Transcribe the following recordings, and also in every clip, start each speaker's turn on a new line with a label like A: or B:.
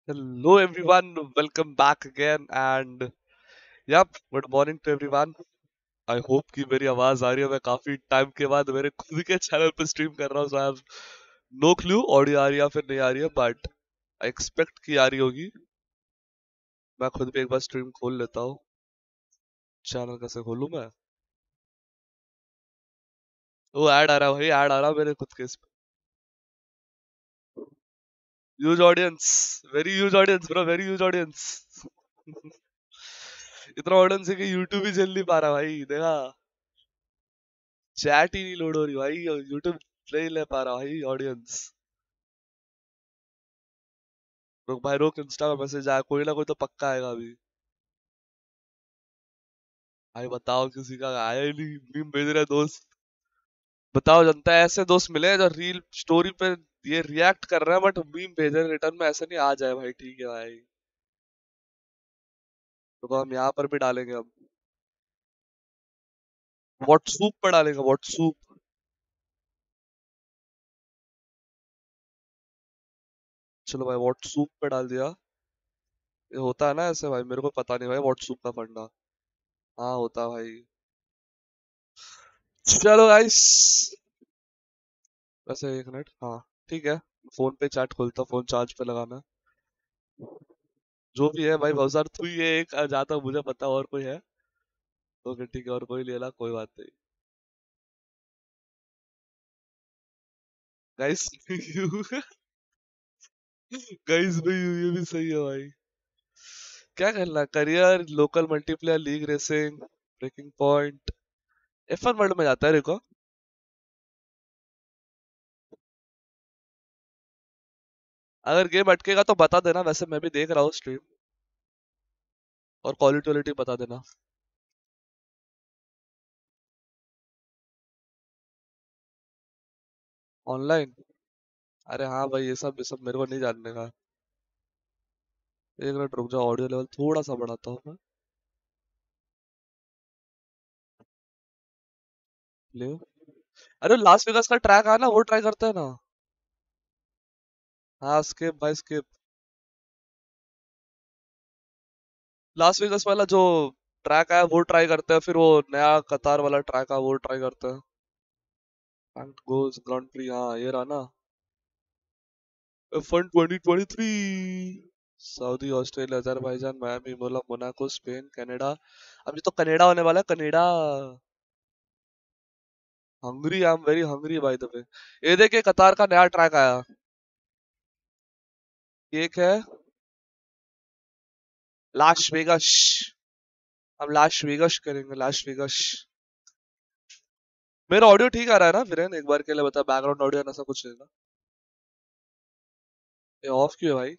A: Hello everyone, welcome back again and yep, good morning to everyone. I hope कि मेरी आवाज आ रही है। मैं काफी टाइम के बाद मेरे खुद के चैनल पे स्ट्रीम कर रहा हूँ, so I have no clue audio आ रही है या फिर नहीं आ रही है, बट आई एक्सपेक्ट कि आ रही होगी। मैं खुद भी एक बार स्ट्रीम खोल लेता हूँ। चैनल कैसे खोलूँ मैं? वो ऐड आ रहा है भाई, ऐड आ रहा है मेरे खुद के इस पे। Huge audience, very huge audience bro, very huge audience. इतना ऑडियंस है कि यूट्यूब ही झेल नहीं पा रहा भाई, देखा? चैट ही नहीं लोड हो रही भाई, यूट्यूब नहीं ले पा रहा भाई ऑडियंस। रुक भाई रुक, इंस्टा में मैसेज आया, कोई ना कोई तो पक्का आएगा अभी। भाई बताओ, किसी का आया ही नहीं, मीम भेज रहे हैं दोस्त। बताओ, जनता है ऐसे दोस्त मिले हैं जो रील स्टोरी पे ये रिएक्ट कर रहे हैं बट मीम भेज रहे हैं रिटर्न में, ऐसे नहीं आ जाए भाई, ठीक है भाई। तो हम यहाँ पर भी डालेंगे अब, व्हाट्सएप पर डालेंगे, व्हाट्सएप। चलो भाई, व्हाट्सएप पे डाल दिया। ये होता है ना ऐसे भाई, मेरे को पता नहीं भाई व्हाट्सएप का फंडा। हाँ होता है भाई। चलो गाइस, वैसे एक मिनट, हाँ ठीक है। फोन पे चैट खोलता, फोन चार्ज पे लगाना। जो भी है भाई, बहुत सारा तू ही है एक, जहाँ तक मुझे पता और कोई है? ओके ठीक है, और कोई ले ला, कोई बात नहीं। गाइस यू, गाइस भाई ये भी सही है भाई। क्या करना, career, local multiplayer, league racing, breaking point, F1 world में जाता है देखो। अगर गेम अटकेगा तो बता देना, वैसे मैं भी देख रहा हूँ स्ट्रीम। और क्वालिटी वालिटी बता देना। ऑनलाइन? अरे हाँ भाई, ये सब मेरे को नहीं जानने का। एक मिनट रुक जाओ, ऑडियो लेवल थोड़ा सा बढ़ाता हूँ मैं। ले, अरे लास वेगास का ट्रैक है ना, वो ट्राई करते हैं ना। हाँ स्किप भाई, स्किप। लास वेगास वाला जो ट्रैक है वो ट्राई करते हैं, फिर वो नया कतार वाला ट्रैक है वो ट्राई करते हैं। रैंक्ड गोल्स ग्रांड प्री, हाँ ये रहा ना। F1 2023। Saudi, Australia, Azerbaijan, Miami, Monaco, Spain, Canada. अभी तो कनाडा होने वाला है, Canada. Hungary, I am very hungry by the way. ये देखिए, कतार का नया ट्रैक आया। एक है लास वेगस। हम लास वेगस करेंगे, लास वेगस। मेरा ऑडियो ठीक आ रहा है ना वीरेन? एक बार के लिए बता, बैकग्राउंड ऑडियो ना, ऐसा कुछ नहीं ना? ये ऑफ क्यों है भाई?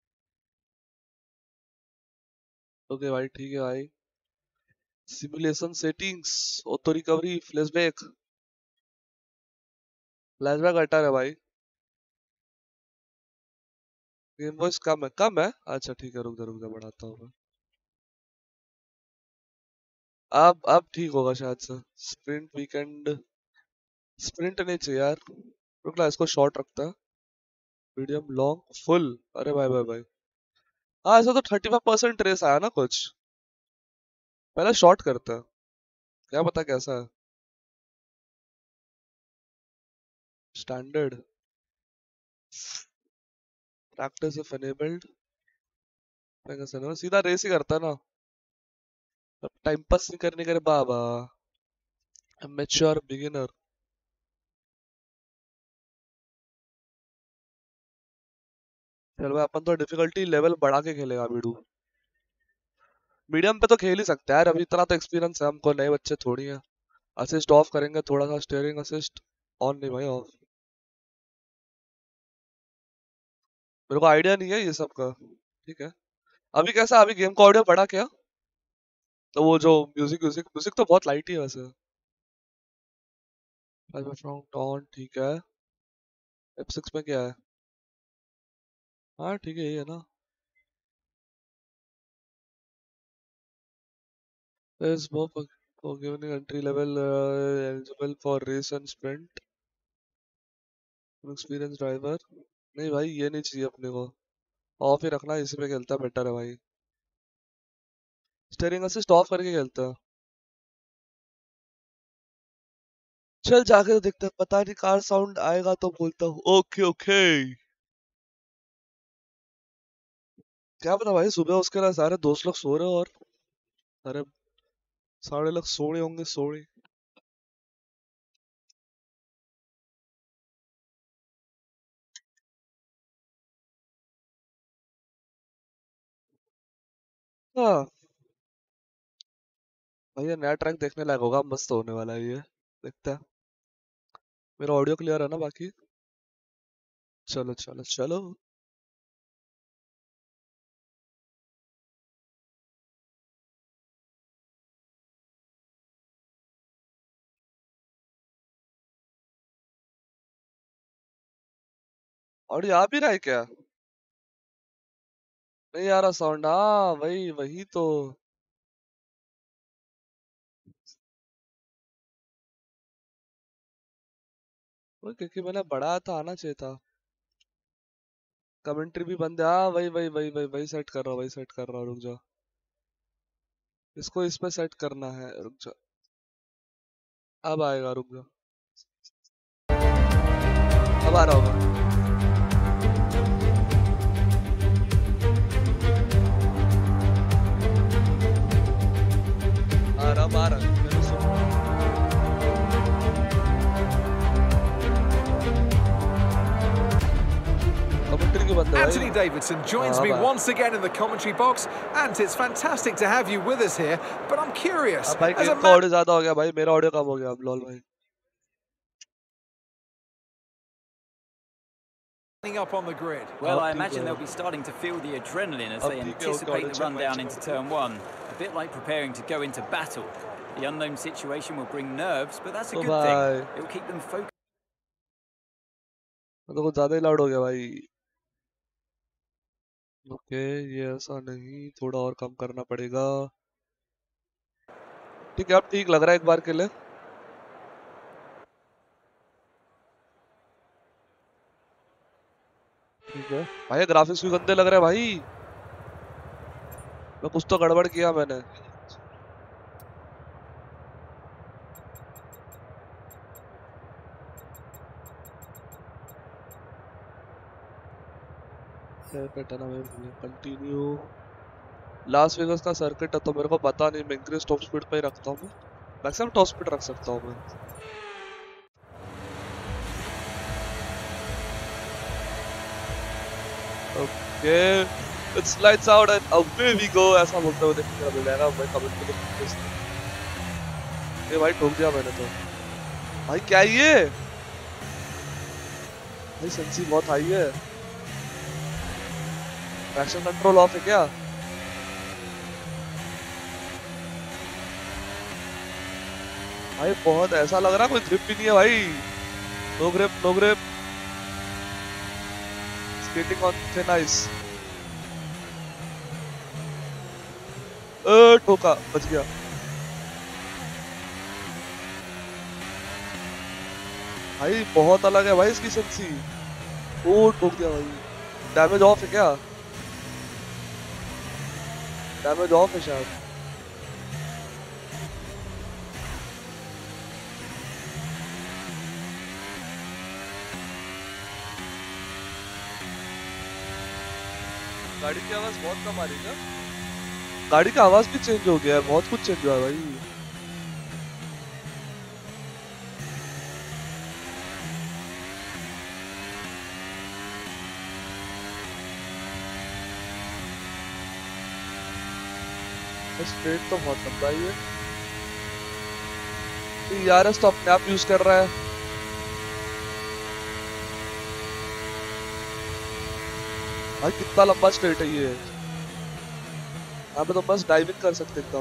A: ओके भाई, ठीक है भाई। Simulation settings, auto recovery, flashback. Flashback हटा है भाई। गेम वॉइस कम है, कम है, अच्छा ठीक है, रुक जा बढ़ाता हूँ मैं। अब ठीक होगा शायद से। स्प्रिंट वीकेंड, स्प्रिंट नहीं चाहिए यार। रुक ला, इसको शॉर्ट रखता है। Medium, long, full. अरे भाई भाई भाई। हाँ, ऐसा तो 35% रेस आया ना कुछ। पहले शॉर्ट करता है, क्या पता कैसा है। Standard, practice if enabled. मैं कैसे ना सीधा रेस ही करता है ना। अब टाइम पास नहीं करने के बाबा। Mature beginner. चल भाई, अपन तो डिफिकल्टी लेवल बढ़ा के खेलेगा बीडू। मीडियम पे तो खेल ही सकते हैं यार, अभी इतना तो एक्सपीरियंस है हमको, नए बच्चे थोड़ी है। असिस्ट ऑफ करेंगे थोड़ा सा, स्टीयरिंग असिस्ट। ऑन नहीं भाई, ऑफ। मेरे को आइडिया नहीं है ये सब का। ठीक है। अभी कैसा, अभी गेम का ऑडियो बढ़ा क्या? तो वो जो म्यूजिक म्यूजिक म्यूजिक तो बहुत लाइट ही है वैसे। फ्रॉम ऑन, ठीक है। F6 में क्या है? हाँ ठीक है, ये है ना। is more forgiving entry level, eligible for race and sprint, experienced driver। नहीं भाई, ये नहीं चाहिए अपने को। ऑफ ही रखना, इसी पे खेलता बेटर है भाई। स्टीयरिंग असिस्ट ऑफ करके खेलता है। चल जाके तो देखते हैं, पता नहीं कार साउंड आएगा तो बोलता हूँ ओके ओके। क्या पता भाई, सुबह उसके ना सारे दोस्त लोग सो रहे हो और सारे सारे लोग सोए होंगे, सोए। हाँ भाई, ये नया ट्रैक देखने लायक होगा, मस्त होने वाला है ये। देखते हैं। मेरा ऑडियो क्लियर है ना बाकी? चलो चलो चलो। ऑडियो आ भी रहा है क्या? नहीं आ रहा साउंड, हाँ वही वही तो। वो क्योंकि मैंने बढ़ाया था, आना चाहिए था। कमेंट्री भी बंद है, हाँ वही वही वही वही वही सेट कर रहा हूँ, वही सेट कर रहा हूँ, रुक जा। इसको इस पे सेट करना है, रुक जा। अब आएगा, रुक जा। अब आ रहा होगा। आ रहा है, मेरे सुन। कमेंट्री क्यों बंद है भाई?
B: Anthony Davidson joins
A: हाँ
B: me
A: अब
B: once again in the commentary box, and it's fantastic to have you with us here. But I'm curious,
A: अब भाई
B: as a
A: गेम का
B: man
A: ऑडियो ज्यादा हो गया भाई, मेरा ऑडियो कम हो गया अब, लॉल भाई।
B: up on the grid.
C: Well, I
A: अब ठीक
C: imagine
A: है।
C: they'll be starting to feel the adrenaline as
A: अब
C: they
A: ठीक है, okay,
C: anticipate
A: audio
C: the
A: check
C: run
A: mic
C: down
A: check
C: into
A: mic.
C: turn one. A bit like preparing to go into battle. The unknown situation will bring nerves, but that's a
A: oh
C: good thing.
A: भाई,
C: It will keep them focused.
A: तो कुछ ज्यादा ही loud हो गया भाई। Okay, ये ऐसा नहीं, थोड़ा और कम करना पड़ेगा। ठीक है, अब ठीक लग रहा है एक बार के लिए। ठीक है भाई, ग्राफिक्स भी गंदे लग रहे हैं भाई। मैं कुछ तो गड़बड़ किया मैंने। कंटिन्यू। लास वेगास का सर्किट है तो मेरे को पता नहीं, मैं इंक्रीज टॉप स्पीड पे ही रखता हूँ। मैं मैक्सिमम टॉप स्पीड रख सकता हूँ मैं। Okay, it's lights out and away we go, ऐसा बोलते हुए देखने को मिल जाएगा भाई कमेंट में। ये भाई ठोक दिया मैंने तो। भाई क्या है ये? भाई सेंसी बहुत हाई है। ट्रैक्शन कंट्रोल ऑफ है क्या? भाई बहुत ऐसा लग रहा है, कोई ग्रिप भी नहीं है भाई। No grip no grip. Skating on thin ice. ठोका, बच गया। भाई बहुत अलग है भाई इसकी सेंसी। ओ ठोक दिया भाई। डैमेज ऑफ है क्या? डैमेज ऑफ है शायद। गाड़ी की आवाज बहुत कम आ रही है। गाड़ी का आवाज भी चेंज हो गया है, बहुत कुछ चेंज हुआ है भाई। स्ट्रेट तो बहुत लंबा ही है। ERS तो अपने आप यूज कर रहा है। भाई कितना लंबा स्ट्रेट है ये। यहाँ पे तो बस डाइविंग कर सकते एकदम।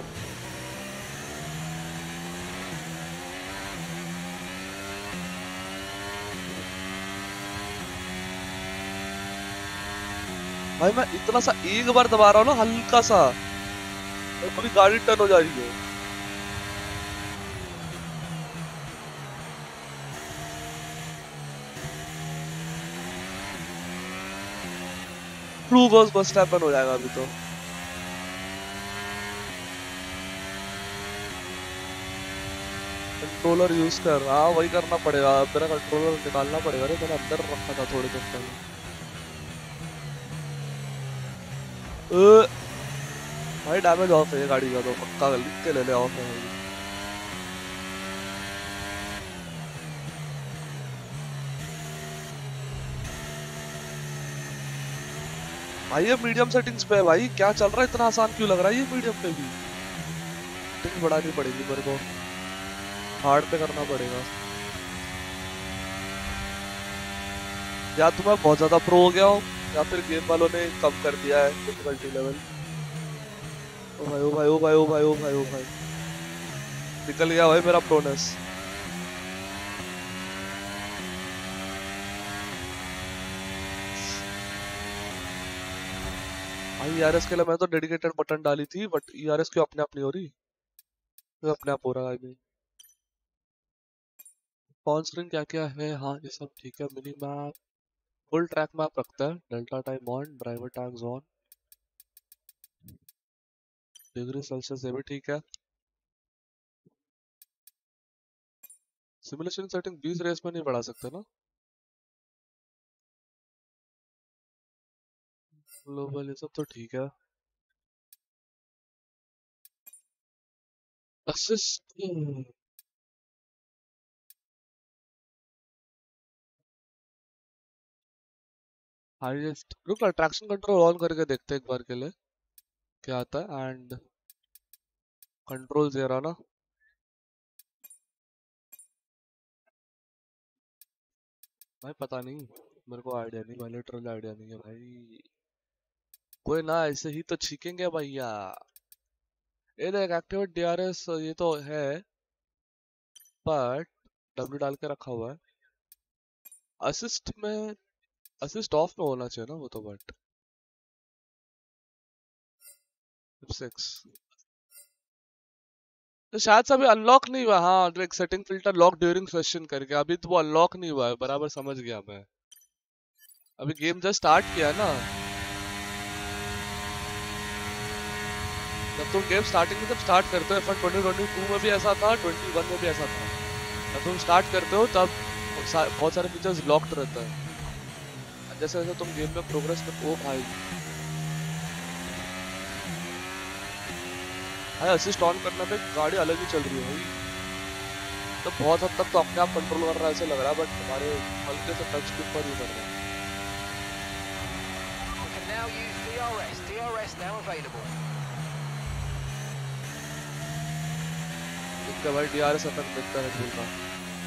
A: भाई मैं इतना सा एक बार दबा रहा हूँ ना, हल्का सा, और पूरी गाड़ी टर्न हो जा रही है। ट्रू बॉस मस्ट हैपन हो जाएगा अभी तो। कंट्रोलर यूज कर, हाँ वही करना पड़ेगा, मेरा कंट्रोलर निकालना पड़ेगा रे, मैंने अंदर रखा था थोड़े दिन पहले। भाई डैमेज ऑफ है ये गाड़ी का तो पक्का लिख के ले ले, ऑफ है भाई। भाई ये मीडियम सेटिंग्स पे है भाई, क्या चल रहा है, इतना आसान क्यों लग रहा है ये मीडियम पे भी। सेटिंग बढ़ानी पड़ेगी मेरे को, हार्ड पे करना पड़ेगा। या तो मैं बहुत ज्यादा प्रो हो गया हूँ या फिर गेम वालों ने कम कर दिया है डिफिकल्टी लेवल। ओ भाई ओ भाई ओ भाई ओ भाई ओ भाई ओ भाई, निकल गया भाई मेरा प्रोनेस। भाई ईआरएस के लिए मैं तो डेडिकेटेड बटन डाली थी, बट ईआरएस क्यों अपने आप नहीं हो रही, क्यों अपने आप हो रहा है। ऑन स्क्रीन क्या क्या है, हाँ ये सब ठीक है। Mini map, full track map रखता है, delta time on, driver tags on, degree Celsius ये भी ठीक है। सिमुलेशन सेटिंग 20 रेस में नहीं बढ़ा सकते ना। ग्लोबल ये सब तो ठीक है। असिस्ट, हाईएस्ट, रुक ट्रैक्शन कंट्रोल ऑन करके देखते हैं एक बार के लिए क्या आता है। एंड कंट्रोल जेरा ना, भाई पता नहीं, मेरे को आइडिया नहीं भाई, लिटरली आइडिया नहीं है भाई। कोई ना, ऐसे ही तो छीकेंगे भैया। ये देख एक्टिवेट डीआरएस ये तो है, बट डब्ल्यू डाल के रखा हुआ है। असिस्ट में, असिस्ट ऑफ में होना चाहिए ना वो तो, बट 6 तो शायद से अभी अनलॉक नहीं हुआ। हाँ देख, setting filter lock during session करके, अभी तो वो अनलॉक नहीं हुआ है, बराबर समझ गया मैं। अभी गेम जस्ट स्टार्ट किया है ना, जब तुम गेम स्टार्टिंग में जब स्टार्ट करते हो, F1 2022 में भी ऐसा था, 21 में भी ऐसा था। जब तुम स्टार्ट करते हो तब बहुत सारे फीचर्स लॉक्ड रहता है, जैसे जैसे तुम गेम में प्रोग्रेस करते हो। भाई भाई असिस्ट ऑन करने पे गाड़ी अलग ही चल रही है भाई, तो बहुत हद तक तो अपने आप कंट्रोल कर रहा है ऐसे लग रहा है, बट हमारे हल्के से टच के ऊपर ही कर रहा है।
D: You can now use DRS. DRS now available.
A: ठीक है भाई, डीआरएस अटक देखता है रेड का।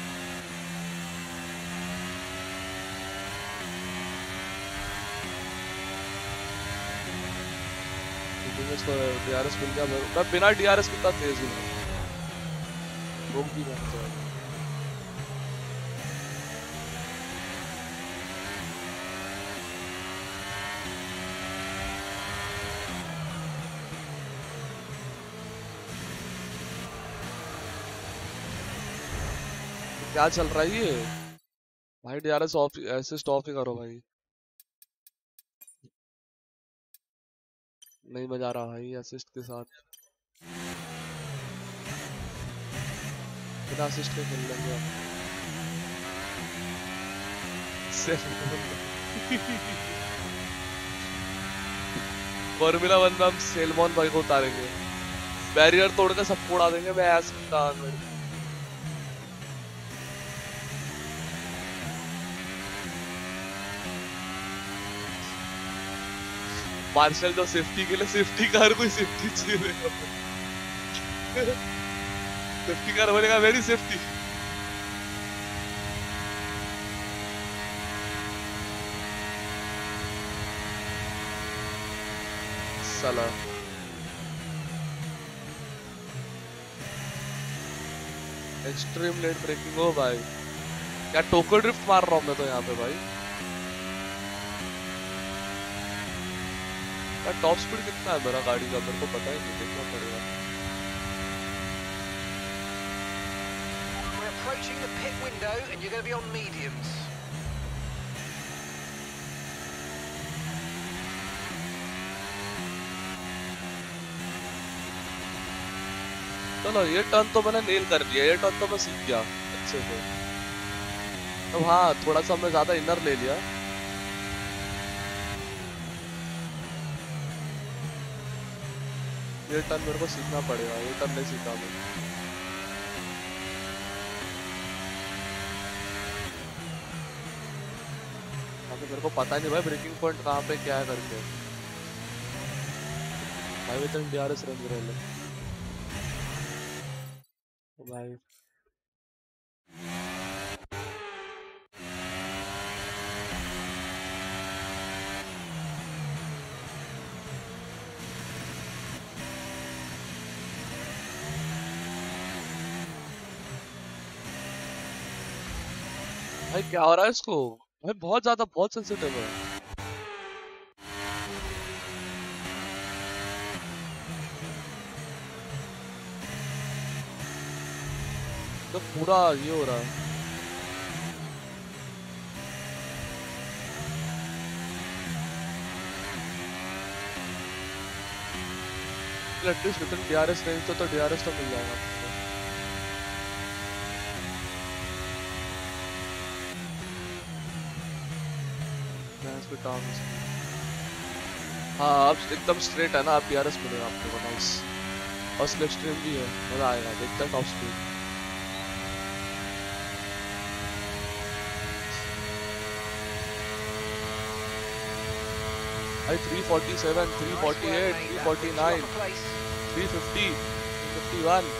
A: तो डीआरएस मिल गया, मैं बिना डीआरएस कितना तेज हूँ, रोक भी नहीं सकता। क्या चल रहा है ये भाई, डीआरएस ऑफ, असिस्ट ऑफ ही करो भाई। नहीं मजा आ रहा भाई असिस्ट के साथ, बिना असिस्ट के खेल लेंगे फॉर्मूला 1 में हम सेलमॉन भाई को उतारेंगे, बैरियर तोड़ के सबको उड़ा देंगे। मैं ऐसा मार्शल जो सेफ्टी के लिए, सेफ्टी कार कोई सेफ्टी चाहिए, सेफ्टी कार बोलेगा वेरी सेफ्टी। साला एक्सट्रीम लेट ब्रेकिंग हो भाई, क्या टोकन ड्रिफ्ट मार रहा हूँ मैं तो यहाँ पे भाई। टॉप स्पीड कितना है मेरा गाड़ी का, मेरे को पता ही नहीं, देखना पड़ेगा।
D: We're approaching the pit window and you're going to be on mediums.
A: चलो ये टर्न तो मैंने नेल कर लिया, ये टर्न तो मैं सीख गया अच्छे से। तो हाँ थोड़ा सा मैं ज्यादा इनर ले लिया। ये टर्न मेरे को सीखना पड़ेगा, ये टर्न नहीं सीखा मैं। अभी मेरे को पता नहीं भाई ब्रेकिंग पॉइंट कहाँ पे क्या है करके। भाई इतने DRS रेंज रहे भाई। भाई क्या हो रहा है इसको? भाई बहुत ज्यादा बहुत सेंसिटिव है। तो पूरा ये हो रहा है। एटलीस्ट विद DRS रेंज तो DRS तो मिल जाएगा आपको। हाँ अब एकदम स्ट्रेट है ना, आप DRS मिलेगा आपको। नाइस। और स्लिप स्ट्रीम भी है, मजा आएगा देखते हैं टॉप स्पीड। भाई 347, 348, 349, 350, 351,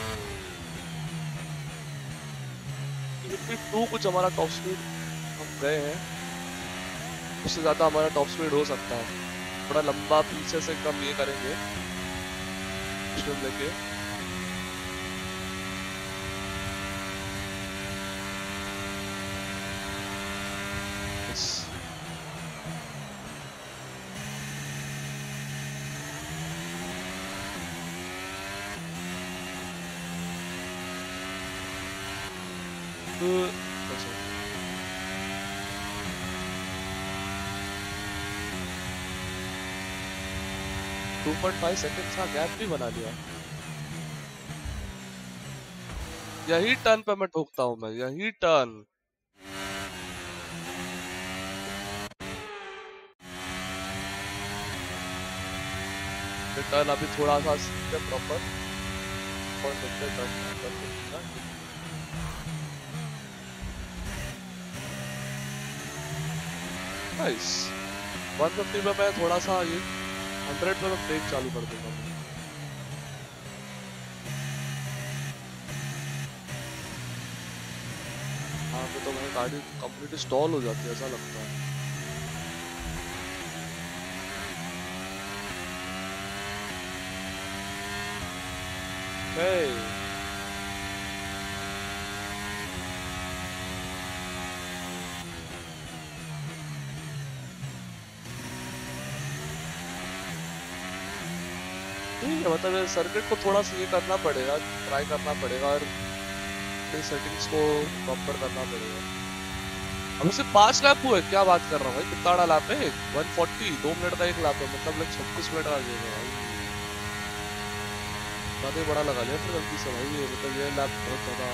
A: 352 कुछ हमारा टॉप स्पीड हम गए हैं। उससे ज्यादा हमारा टॉप स्पीड हो सकता है। थोड़ा लंबा पीछे से कम ये करेंगे स्ट्रीम लेके। टू 2.5 सेकंड का गैप भी बना लिया। यही टर्न पे मैं ठोकता हूँ, मैं यही टर्न। टर्न अभी थोड़ा सा सीखते प्रॉपर और देखते टर्न। नाइस। 150 में मैं थोड़ा सा ये 100 में मैं ब्रेक चालू कर दूंगा। हाँ तो मेरी गाड़ी कंप्लीटली स्टॉल हो जाती है ऐसा लगता है। Hey. ठीक है, मतलब सर्किट को थोड़ा सा ये करना पड़ेगा, ट्राई करना पड़ेगा और सेटिंग्स को प्रॉपर करना पड़ेगा। अब सिर्फ 5 लैप हुए, क्या बात कर रहा हूँ भाई, कितना बड़ा लैप है। 140, 2 मिनट का एक लैप है, मतलब 36 मिनट का गेम है भाई। ज्यादा बड़ा लगा लिया फिर गलती से भाई, मतलब ये लैप बहुत ज्यादा।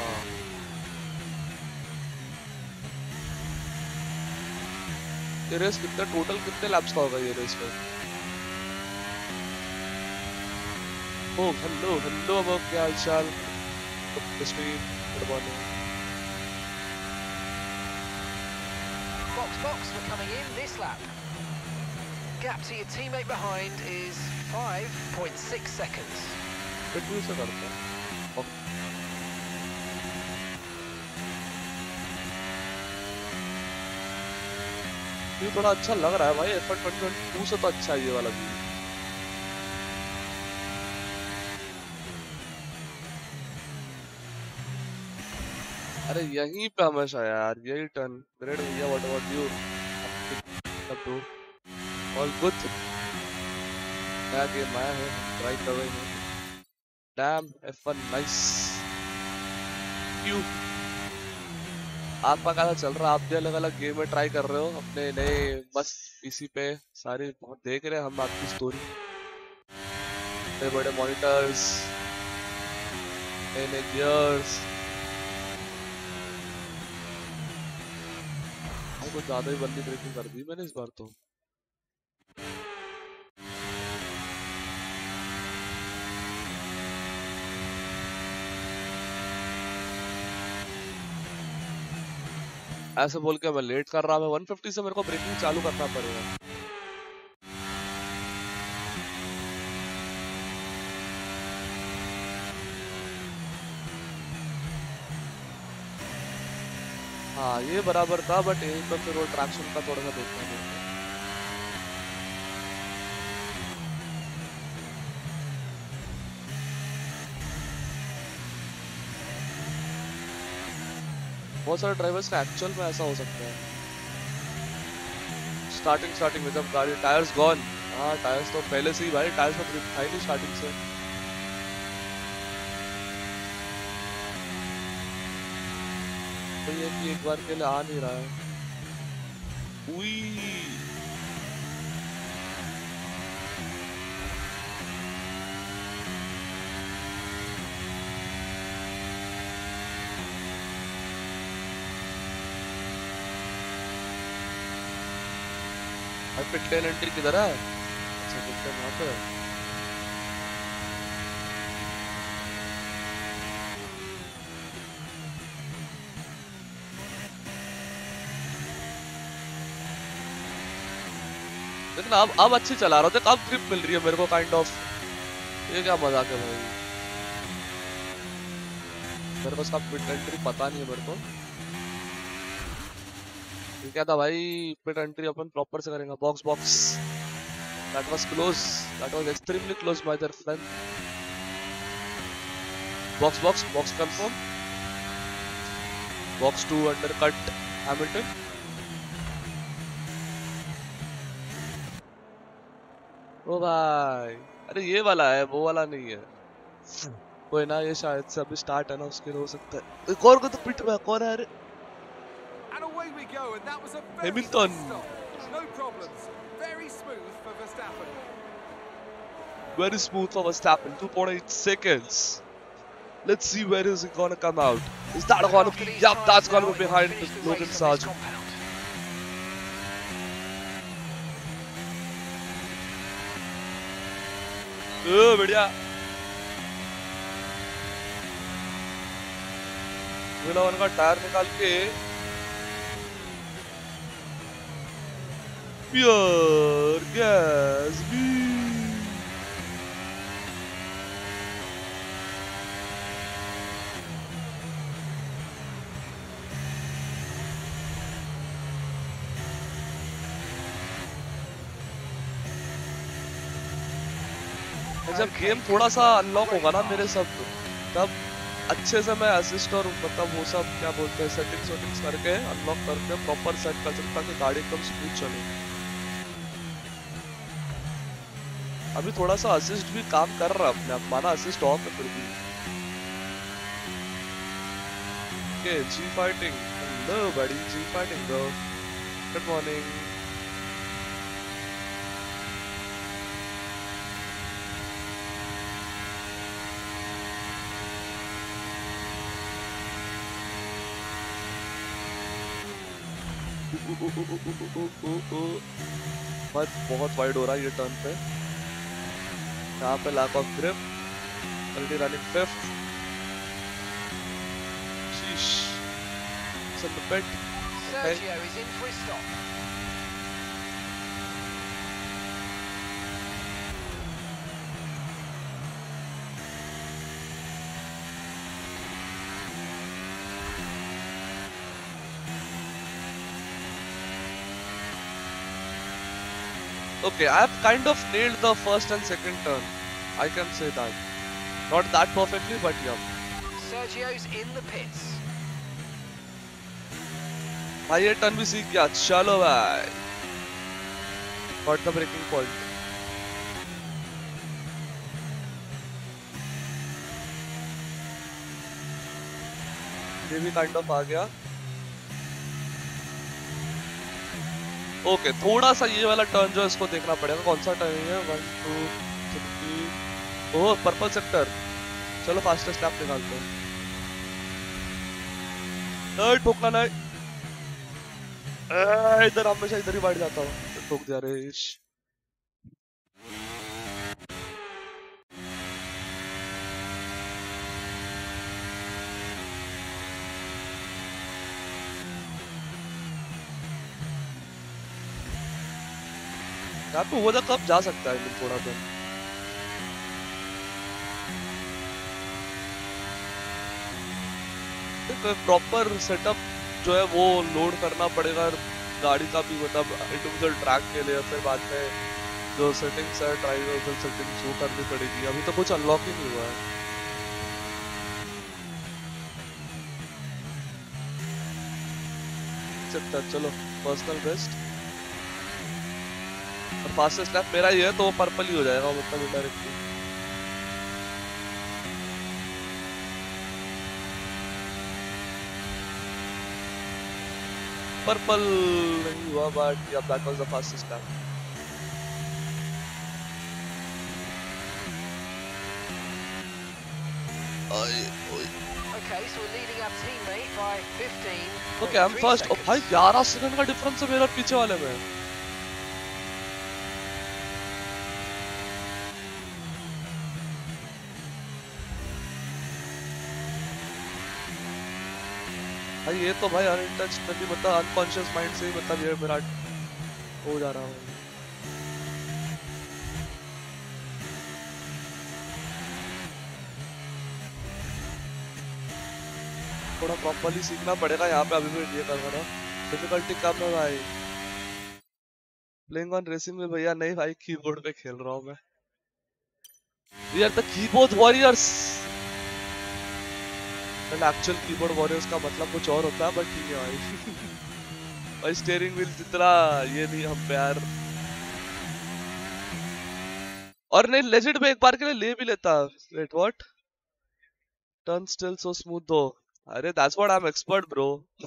A: ये रेस कितने टोटल कितने लैप्स का होगा ये रेस में? ओ हेलो हेलो, अब क्या हालचाल? Good morning.
D: Box, we're coming in this lap. Gap to your teammate behind is 5.6 seconds.
A: फिर से करते हैं। ये थोड़ा अच्छा लग रहा है भाई, F1 से तो अच्छा है ये वाला भी। अरे यहीं पे हमेशा यार, यही टर्न। ग्रेट भैया, व्हाट अबाउट यू? सब ब्रो, ऑल गुड। नया गेम आया है, ट्राई कर रहे हैं। Damn F1 nice. क्यों आपका कैसा चल रहा है? आप भी अलग अलग गेम में ट्राई कर रहे हो अपने नए मस्त पीसी पे, सारे बहुत देख रहे हैं हम आपकी स्टोरी। बड़े बड़े मॉनिटर्स, इन गियर्स। कुछ ज्यादा ही बंदी ब्रेकिंग कर दी मैंने इस बार तो। ऐसे बोल के मैं लेट कर रहा, मैं 150 से मेरे को ब्रेकिंग चालू करना पड़ेगा। हाँ ये बराबर था, बट यही तो फिर वो ट्रैक्शन का थोड़ा सा देखना पड़ेगा। बहुत सारे ड्राइवर्स का एक्चुअल में ऐसा हो सकता है। स्टार्टिंग में जब गाड़ी टायर्स गॉन, हाँ टायर्स तो पहले से ही भाई, टायर्स तो था ही नहीं स्टार्टिंग से। तो ये कि एक बार के लिए आ नहीं रहा है। उई पिट लेन एंट्री किधर है? अच्छा पिट लेन वहां पे है। लेकिन अब अच्छी चला रहा हूँ, देख अब ग्रिप मिल रही है मेरे को काइंड ऑफ। ये क्या मजाक है भाई, मेरे को इसका पिट एंट्री पता नहीं है मेरे को। ये क्या था भाई, पिट एंट्री अपन प्रॉपर से करेंगे। Box box, that was close, that was extremely close my dear friend. Box box box confirm, box 2 undercut Hamilton. Oh भाई, अरे ये वाला है, वो वाला नहीं है। कोई ना, ये शायद से अभी स्टार्ट है ना, उसके लिए हो सकता है। एक और को तो पिट में कौन है? अरे
B: And away we go, and that was a very
A: Hamilton.
B: fast stop. No problems. Very smooth for Verstappen.
A: very smooth for Verstappen, 2.8 seconds. Let's see where is he gonna come out. Is that gonna be? Yep, that's gonna be behind Logan Sargent. बढ़िया। विलावन का tyre निकाल के pure gas जब game थोड़ा सा unlock होगा ना मेरे सब, तब अच्छे से मैं असिस्ट और मतलब वो सब क्या बोलते हैं सेटिंग्स करके अनलॉक करके प्रॉपर सेट कर सकता कि गाड़ी एकदम स्मूथ चले। अभी थोड़ा सा असिस्ट भी काम कर रहा है अपने आप, माना असिस्ट ऑफ है फिर भी। ओके जी फाइटिंग, हेलो बड़ी जी फाइटिंग ब्रो, गुड मॉर्निंग। बहुत वाइड हो रहा है ये टर्न पे, यहाँ पे lack of grip, already running fifth. Sheesh, सब पेट।
D: Sergio is in for his stop.
A: Okay, I have kind of nailed the first and second turn. I can say that. Not that perfectly, but yeah.
D: Sergio's in the pits.
A: भाई ये turn भी सीख गया, चलो भाई। Got the breaking point. ये भी kind of आ गया। ओके थोड़ा सा ये वाला टर्न जो है इसको देखना पड़ेगा, कौन सा टर्न है। 1 2 3, ओह पर्पल सेक्टर। चलो फास्टेस्ट लैप निकालते हैं। ठोकना नहीं। इधर हमेशा इधर ही बैठ जाता हूँ, ठोक दिया रे। यहाँ पे वो कब जा सकता है थोड़ा तो। प्रॉपर सेटअप जो है वो लोड करना पड़ेगा गाड़ी का भी, मतलब इंडिविजुअल ट्रैक के लिए। फिर बाद में जो सेटिंग्स है ड्राइवर सेटिंग्स वो करनी पड़ेगी। अभी तो कुछ अनलॉक ही नहीं हुआ है। चलो पर्सनल बेस्ट और फास्टेस्ट लैप मेरा ही है तो पर्पल ही हो जाएगा मतलब डायरेक्टली। पर्पल नहीं हुआ but yeah, that was the fastest lap.
D: Okay, so we're leading our teammate by 15.
A: Okay, I'm first. Oh भाई 11 सेकंड का डिफरेंस है मेरा पीछे वाले में। भाई ये तो भाई अनइंटेंशनली मतलब अनकॉन्शियस माइंड से ही मतलब ये मेरा हो जा रहा हूँ। थोड़ा प्रॉपर्ली सीखना पड़ेगा यहाँ पे। अभी भी ये कर रहा डिफिकल्टी कम है भाई। प्लेइंग ऑन रेसिंग में भैया नहीं भाई, कीबोर्ड पे खेल रहा हूँ मैं। We are the keyboard warriors. Actual keyboard warriors का मतलब कुछ और होता है बट ठीक है भाई। भाई स्टीयरिंग व्हील जितना ये नहीं हम पे यार। और नहीं लेजेंड में एक बार के लिए ले भी लेता। Wait what? Turn still so smooth दो। अरे that's what I am expert bro.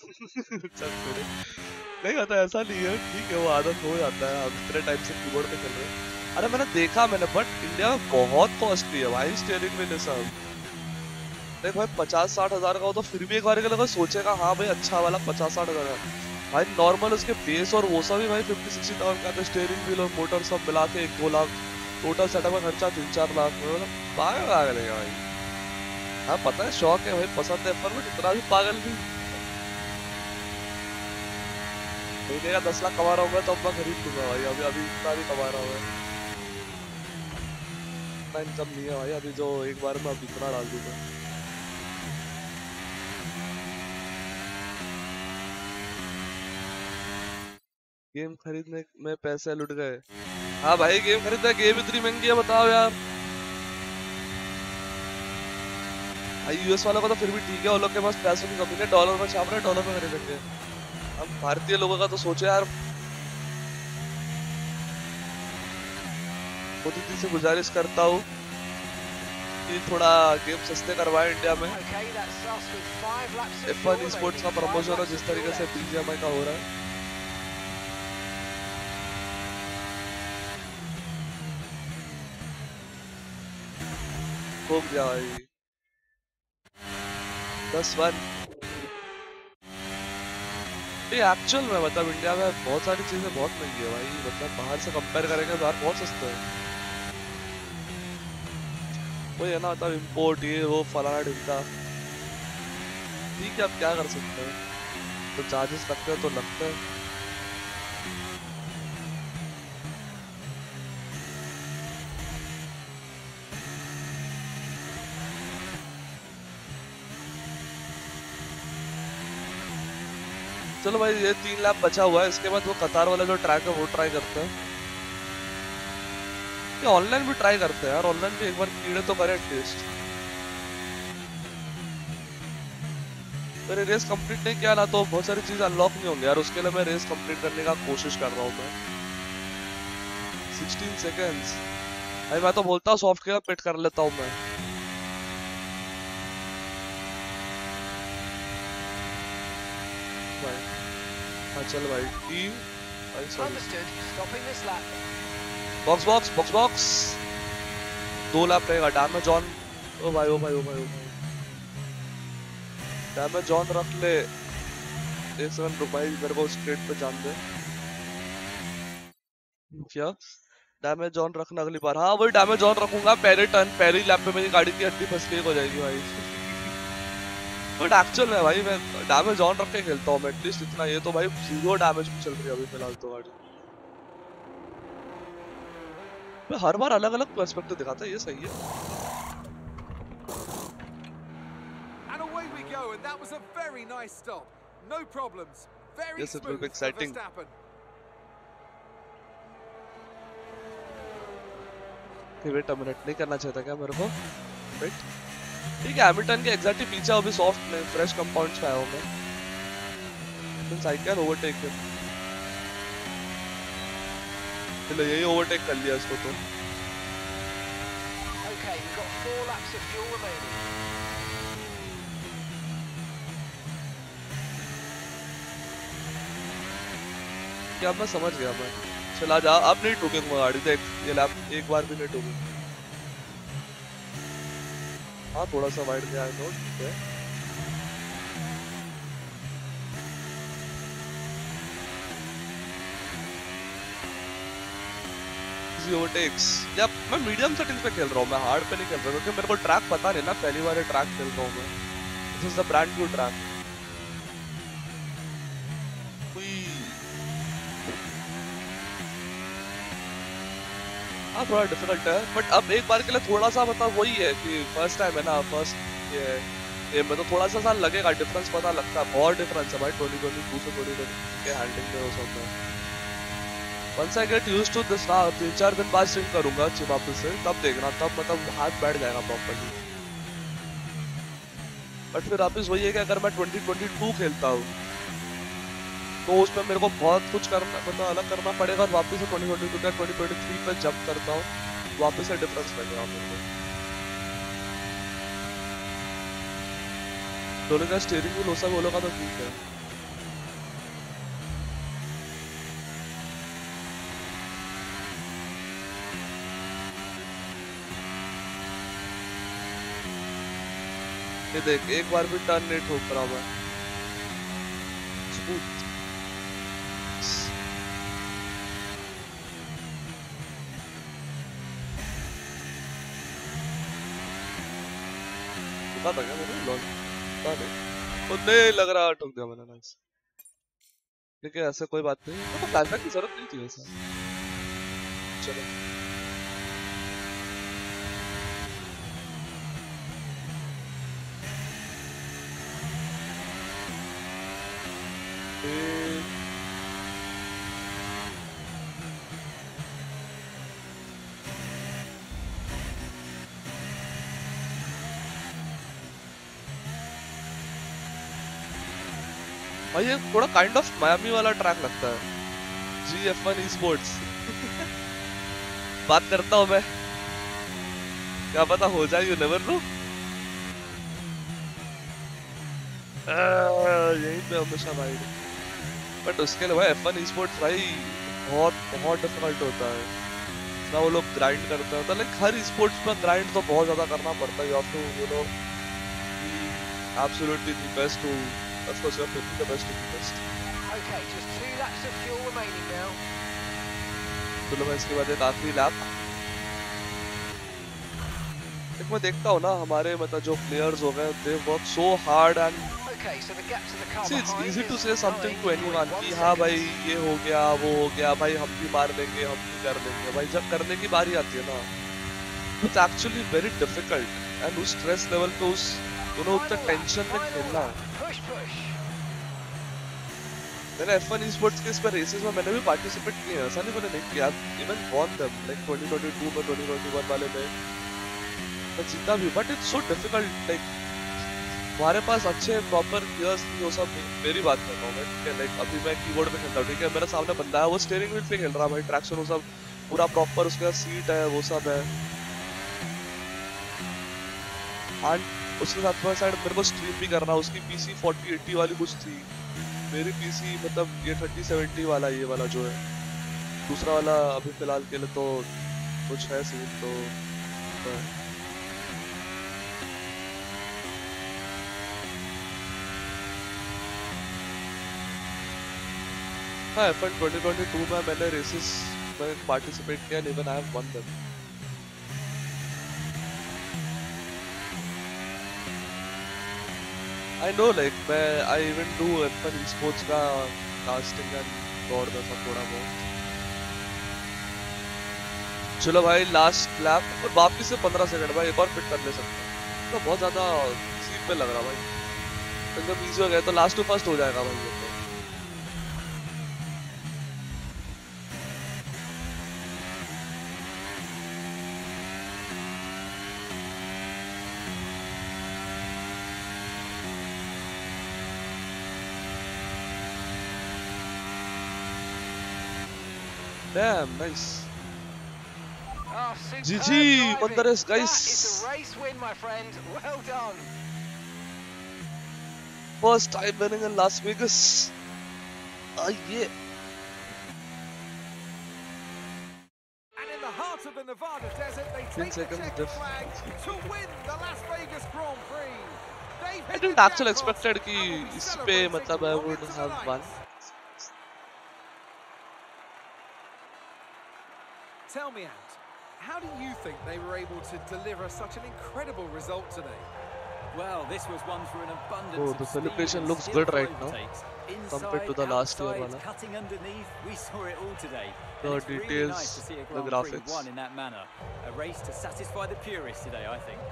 A: नहीं होता ऐसा नहीं है, ठीक है वो आदत हो जाता है। हम इतने टाइम से कीबोर्ड पे खेल रहे हैं। अरे मैंने देखा बट इंडिया में बहुत कॉस्टली है भाई स्टीयरिंग व्हील सब। देख भाई 50-60 हजार का हो तो फिर भी एक बार के लिए सोचेगा हाँ भाई अच्छा वाला 50-60 हजार का। भाई नॉर्मल उसके बेस और वो सब भी भाई 50-60 थाउजेंड का। स्टीयरिंग व्हील और मोटर सब मिला के 1-2 लाख टोटल सेटअप का खर्चा 3-4 लाख। मतलब पागल आ गया भाई। हाँ पता है शौक है भाई, पसंद है पर इतना भी पागल नहीं। महीने का 10 लाख कमा रहा हूँ तो अब मैं खरीद लूंगा भाई। अभी अभी इतना भी कमा रहा हूँ, इतना इनकम नहीं है भाई अभी जो एक बार में अब इतना डाल दूंगा। गेम खरीदने में पैसे लुट गए। हाँ भाई गेम खरीदना, गेम इतनी महंगी है बताओ यार। भाई यूएस वालों का तो फिर भी ठीक है, उन लोग के पास पैसों की कमी नहीं, डॉलर में छाप रहे हैं, डॉलर में खरीदेंगे। हम भारतीय लोगों का तो सोचे यार। मोदी जी से गुजारिश करता हूँ कि थोड़ा गेम सस्ते करवाए इंडिया में। F1 स्पोर्ट्स का प्रमोशन हो जिस तरीके से BGMI का हो रहा है। घूम गया भाई 10-1। एक्चुअल में मतलब इंडिया में बहुत सारी चीजें बहुत महंगी है भाई। मतलब बाहर से कंपेयर करेंगे बाहर बहुत सस्ता है। वही है ना, मतलब इम्पोर्ट ये वो फलाना ढिमका। ठीक है अब क्या कर सकते हैं, तो चार्जेस लगते हैं तो लगते हैं। चलो भाई ये 3 लैप बचा हुआ है, इसके बाद वो कतार वाला जो ट्रैक है वो ट्राई करते हैं। ये ऑनलाइन भी ट्राई करते हैं यार, ऑनलाइन भी एक बार कीड़े तो करें एटलीस्ट। मैंने रेस कंप्लीट नहीं किया ना तो बहुत सारी चीज अनलॉक नहीं होंगे यार। उसके लिए मैं रेस कंप्लीट करने का कोशिश कर रहा हूँ मैं। 16 सेकेंड्स भाई मैं तो बोलता हूँ सॉफ्ट के पिट कर लेता हूँ मैं। चल भाई टी box box box box 2 lap रहेगा। डैमेज ऑन ओ भाई ओ भाई ओ भाई ओ भाई, डैमेज ऑन रख ले। एक सेकंड रुक भाई, मेरे को स्ट्रेट पे जान दे। क्या डैमेज ऑन रखना अगली बार? हाँ वही डैमेज ऑन रखूंगा, पहले टर्न पहली लैप पे मेरी गाड़ी की हड्डी फसली हो जाएगी भाई। बट एक्चुअल में भाई मैं डैमेज ऑन रख के खेलता हूँ, एटलीस्ट इतना। ये तो भाई 0 डैमेज में चल रही है अभी फिलहाल तो गाड़ी। मैं हर बार अलग अलग पर्सपेक्टिव दिखाता है, ये सही है।
B: And away we go, and that was a very nice stop. No problems. Very
A: Yes, it will
B: smooth
A: be
B: for
A: exciting.
B: Verstappen.
A: Wait a minute, नहीं करना चाहिए था क्या मेरे को? वेट, ठीक है, हैमिल्टन के एग्जैक्टली पीछे अभी सॉफ्ट में फ्रेश कंपाउंड्स पे आया हूं मैं, since I can overtake him. चलो यही ओवरटेक कर लिया इसको तो।
D: Okay, you've got 4 laps of fuel remaining.
A: क्या मैं समझ गया मैं, चला जा, अब नहीं ठोकेंगे गाड़ी, देख ये लैप एक बार भी नहीं ठोकेंगे। हाँ थोड़ा सा वाइड गया, आई नो, ठीक है। ओवरटेक्स, जब मैं मीडियम सेटिंग्स पे खेल रहा हूँ, मैं हार्ड पे नहीं खेल रहा, क्योंकि मेरे को ट्रैक पता नहीं ना, पहली बार ट्रैक खेल रहा हूँ मैं। This is the brand new track. हाँ थोड़ा डिफिकल्ट है, बट अब एक बार के लिए थोड़ा सा मतलब वही है कि फर्स्ट टाइम है ना, फर्स्ट ये में तो थोड़ा सा लगेगा, डिफरेंस पता लगता है, बहुत डिफरेंस है भाई 2022 से 2020 के हैंडलिंग में वो सब में। Once I get used to this ना, 3-4 दिन बाद स्ट्रीम करूंगा वापस से, तब देखना, तब मतलब हाथ बैठ जाएगा प्रॉपर्ली। बट फिर वापस वही है कि अगर मैं 2022 खेलता हूँ तो उसमें मेरे को बहुत कुछ करना, मतलब अलग करना पड़ेगा, और वापस से 2022 का 2023 पे जंप करता हूँ, वापस से डिफरेंस लगेगा मेरे को। दोनों का स्टीयरिंग व्हील हो सब वो लोग का तो ठीक है। ये देख एक बार भी टर्न नहीं ठोक रहा मैं, स्मूथ। था क्या मैंने लॉन्च, पता नहीं, तो नहीं लग रहा ठोक दिया मैंने, नाइस। ठीक है ऐसे कोई बात नहीं, तो फ्लैशबैक की जरूरत नहीं थी ऐसा। चलो भाई ये थोड़ा काइंड ऑफ मायामी वाला ट्रैक लगता है, GF1 esports। बात करता हूँ मैं, क्या पता हो जाए, यू नेवर नो। यहीं पे हमेशा भाई, बट उसके लिए भाई F1 esports भाई बहुत बहुत डिफिकल्ट होता है ना, वो लोग ग्राइंड करते हैं, तो लाइक हर स्पोर्ट्स में ग्राइंड तो बहुत ज्यादा करना पड़ता है, you have to you know absolutely the best too, of course you have to be the best of the best.
D: Okay, just 2 laps of fuel remaining now.
A: चलो मैं इसके बाद एक आखिरी लैप, एक मैं देखता हूँ ना हमारे मतलब जो प्लेयर्स हो गए, they work so hard and
D: Okay, so the gap to the car
A: see it's
D: behind
A: easy to
D: is
A: say something to anyone
D: 9.1
A: कि हाँ भाई
D: seconds.
A: ये हो गया वो हो गया भाई, हम भी मार लेंगे हम भी कर लेंगे भाई, जब करने की बारी आती है ना, it's actually very difficult, and उस स्ट्रेस लेवल पे उस उतना टेंशन में खेलना।
D: Push, push.
A: मैंने F1 esports के इस पर रेसेस में मैंने भी पार्टिसिपेट किए हैं, ऐसा नहीं मैंने नहीं किया, इवन वॉन देम लाइक 2022 में 2021 वाले में मैं जीता भी, but it's so difficult, like हमारे पास अच्छे प्रॉपर गियर्स नहीं, वो सब मेरी बात कर रहा हूँ मैं, ठीक है, लाइक अभी मैं कीबोर्ड पे खेलता हूँ, ठीक है, मेरे सामने बंदा है वो स्टीयरिंग व्हील पे खेल रहा है भाई, ट्रैक्शन वो सब पूरा प्रॉपर, उसके पास सीट है वो सब है, एंड उसके साथ में साइड मेरे को स्ट्रीम भी करना, उसकी PC 4080 वाली कुछ थी, मेरी PC मतलब ये 3070 वाला, ये वाला जो है दूसरा वाला अभी फिलहाल के लिए तो कुछ है सीन तो हाँ F1 2022 में मैंने रेसेस में पार्टिसिपेट किया, even I have won them. I know, like I even do F1 esports का casting and दौड़ का सब थोड़ा बहुत। चलो भाई लास्ट लैप और वापिस से 15 सेकंड भाई, एक और फिट कर ले सकते हैं। तो बहुत ज्यादा सीट पे लग रहा भाई, एकदम इजी हो गया। तो लास्ट टू फर्स्ट हो जाएगा भाई ये तो। Damn, nice.
D: Oh, superb
A: GG,
D: driving.
A: Mandares, guys.
D: That is a race win, my friend. Well done.
A: First time winning in Las Vegas. Yeah.
B: And in the heart of the Nevada desert, they
A: 10
B: take the
A: seconds
B: checkered
A: diff.
B: flag to win the Las Vegas Grand Prix. They've
A: I
B: hit
A: didn't
B: the
A: actually
B: jackpot
A: expected कि
B: and will be
A: इस पे
B: celebrating
A: मतलब I
B: long
A: would
B: into the
A: have
B: night.
A: won.
B: Tell me, Ant, how do you think they were able to deliver such an incredible result today?
C: Well, this was one through an abundance
A: Oh,
C: of
A: the
C: speed
A: celebration
C: and
A: looks good
C: skillful
A: right now,
C: overtakes.
A: compared to
C: Inside,
A: the last year
C: outside,
A: wala.
C: cutting underneath, we saw it all today.
A: The
C: And it's really
A: details,
C: nice to see a
A: the
C: Grand Prix
A: graphics.
C: won in that manner. A race to satisfy the purists today, I think.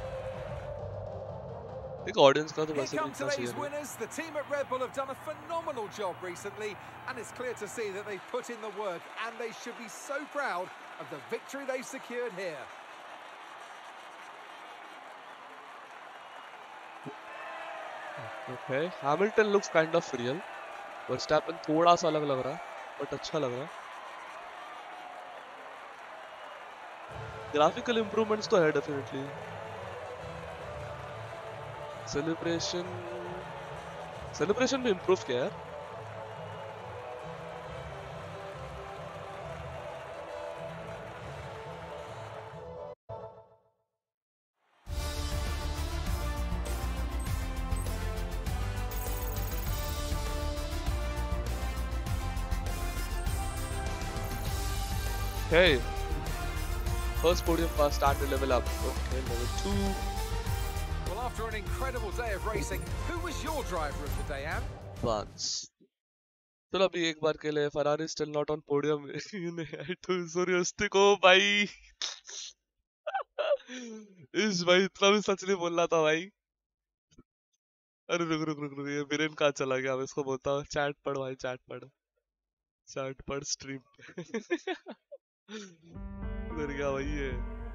A: एक audience का तो
B: Here
A: वैसे भी
B: come
A: इतना चाहिए
B: today's
A: नहीं।
B: winners. The team at Red Bull have done a phenomenal job recently, and it's clear to see that they've put in the work, and they should be so proud of the victory they've secured here.
A: Okay, Hamilton looks kind of real. Verstappen थोड़ा सा अलग लग रहा है, but अच्छा लग रहा है। Graphical improvements तो है definitely. Celebration भी improve किया है। Okay. First podium pass, start to level up. Okay, level 2.
B: Well, after an incredible day of racing, who was your driver of the day, Ant?
A: Advance. चलो अभी एक बार के लिए Ferrari still not on podium. तो surrealistic हो भाई। इस भाई इतना भी सच नहीं बोलना था भाई। अरे रुक रुक रुक रुक, ये बिरेन कहाँ चला गया? मैं इसको बोलता हूँ चैट पढ़ भाई, चैट पढ़ स्ट्रीम पे। उधर गया भाई ये।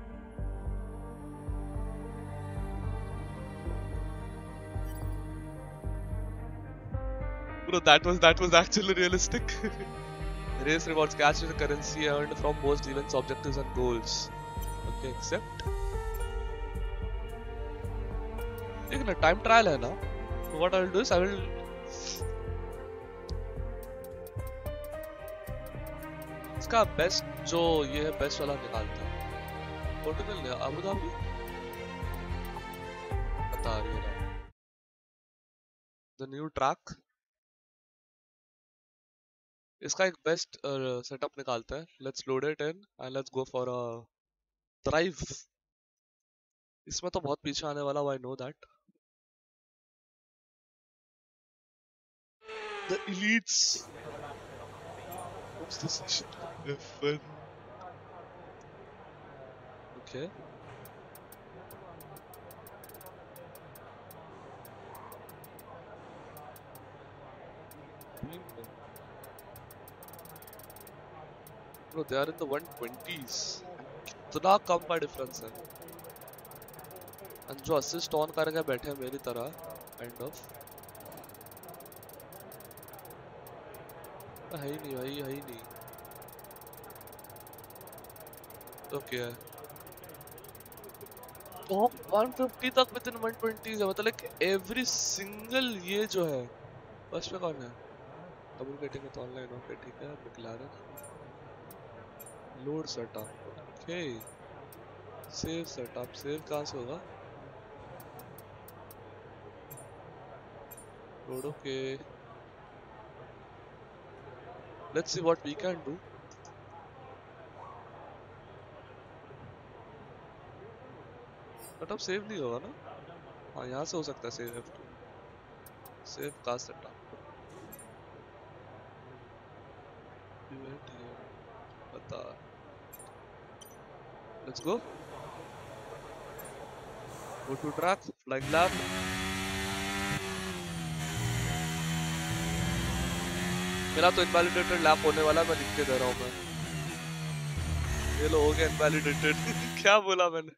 A: Bro, that was actually realistic. Race rewards cash is the currency earned from most events, objectives, and goals. Okay, accept. एक ना time trial है ना? So what I will do is I will इसका best जो ये है best वाला निकालते हैं। पोर्टुगल ने अबू धाबी बता रही है ना। The new track इसका एक बेस्ट सेटअप निकालते हैं। Let's load it in and let's go for a drive. इसमें तो बहुत पीछे आने वाला, I know that. The elites, what's this session? F1. Okay, bro, they are in the 120s. कितना कम का डिफरेंस है। जो असिस्ट ऑन करके बैठे हैं मेरी तरह काइंड ऑफ, है ही नहीं भाई, है ही नहीं। ओके, टॉप 150 तक विद इन 120s है, मतलब एवरी सिंगल ये जो है। फर्स्ट पे कौन है? Communicating with online. ओके ठीक है, McLaren. Load setup, okay. Save setup, save कहाँ से होगा? Load, okay. Let's see what we can do. But अब सेव नहीं होगा ना? हाँ यहाँ से हो सकता है सेव F2. सेव का सेटअप. Event here. बता. Let's go. Go to track. Flying lap. मेरा तो इनवैलिडेटेड लैप होने वाला, मैं लिख के दे रहा हूँ मैं. ये लो हो गया इनवैलिडेटेड. क्या बोला मैंने?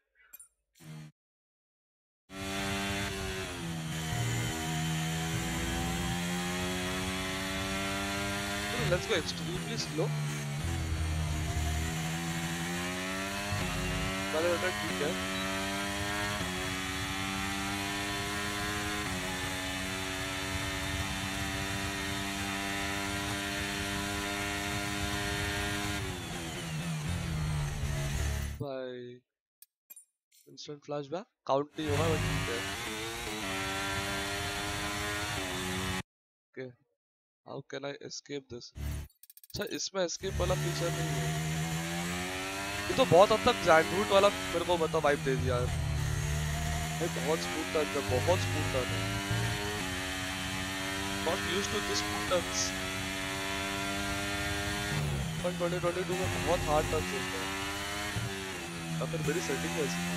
A: Let's go extremely slow. Invalidated ठीक है. भाई इंस्टेंट फ्लैशबैक काउंट नहीं होगा बट ठीक है. Okay how can I escape this? अच्छा इसमें एस्केप वाला फीचर नहीं है. ये तो बहुत हद तक जैंडरूट वाला मेरे को मतलब वाइब दे दिया है. बहुत स्मूथ टर्न है, बहुत स्मूथ टर्न है. Not used to this smooth turns. पर 2022 में बहुत हार्ड टर्न्स होते हैं. या फिर मेरी सेटिंग है इसकी.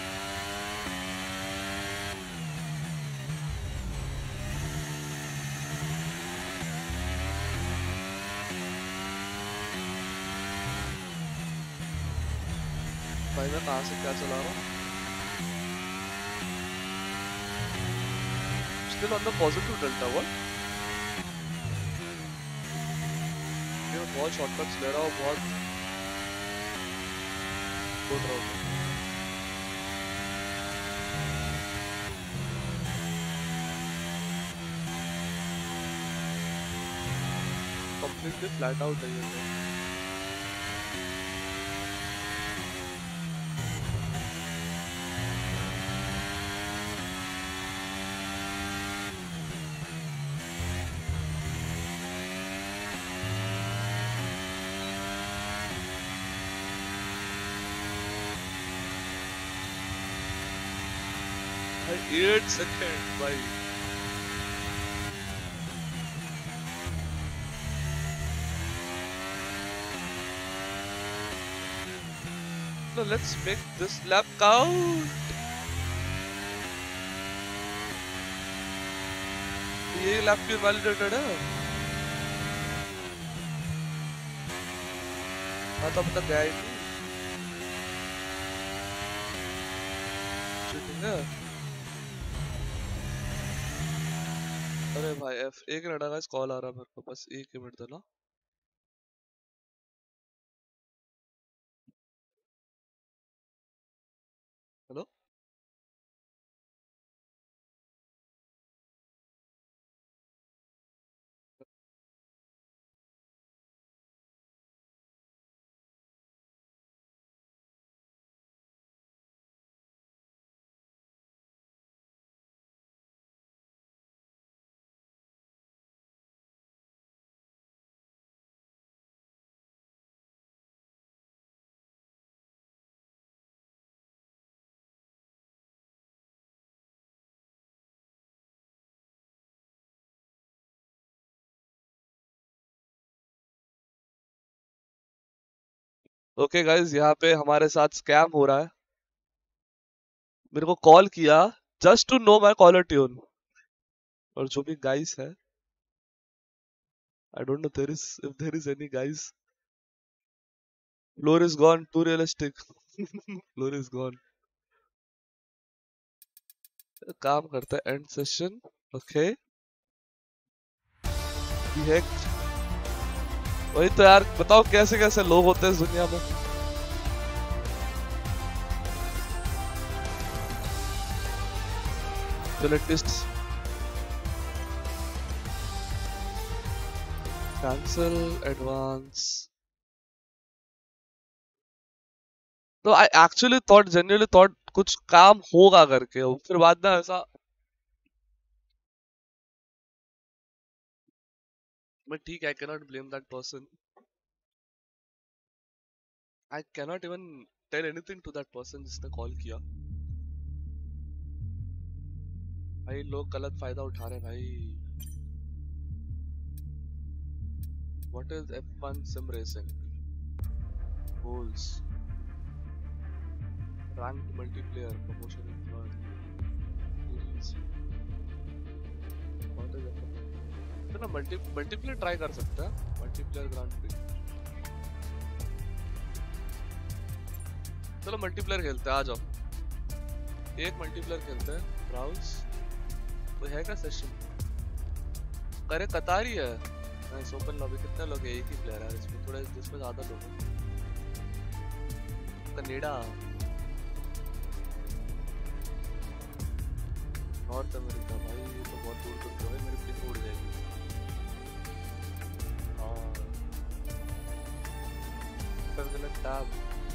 A: भाई मैं कहाँ से क्या चला रहा हूँ? Still on the positive delta, what? ये बहुत शॉर्टकट्स ले रहा हूँ, बहुत बोल रहा हूँ. Completely flat out है ये तो. भाई 8 सेकंड भाई. No, let's make this lap count. ये लैप भी वैलिडेटेड है. हाँ तो अब तक गया ही नहीं. चीटिंग है. अरे भाई F एक मिनट का कॉल आ रहा है मेरे को, बस एक ही मिनट देना. हेलो. ओके गाइस यहाँ पे हमारे साथ स्कैम हो रहा है. मेरे को कॉल किया just to know my caller tune. और जो भी गाइस है, I don't know there is if there is any guys. Floor is gone, too realistic. Floor is gone. काम करता है एंड सेशन. ओके वही तो यार, बताओ कैसे कैसे लोग होते हैं इस दुनिया में. चलो एटलीस्ट कैंसिल एडवांस. तो I actually thought, genuinely thought कुछ काम होगा करके, फिर बाद में ऐसा But ठीक है, I cannot blame that person. I cannot even tell anything to that person जिसने कॉल किया. भाई लोग गलत फायदा उठा रहे हैं भाई. What is F1 sim racing? Goals. Ranked multiplayer promotion in third. What is F1? तो ना मल्टीप्लेयर ट्राई कर सकते हैं. Multiplayer grand prix multiplayer खेलते हैं, आ जाओ. एक मल्टीप्लेयर खेलते हैं. ब्राउज कोई है क्या सेशन? अरे कतार ही है. नाइस. Open lobby. कितने लोग हैं? एक ही प्लेयर है इसमें. थोड़ा जिसमें ज्यादा लोग हैं. Canada, North America. भाई ये तो बहुत दूर दूर है. मेरी पिन उड़ जाएगी. हाँ कर देना टैब.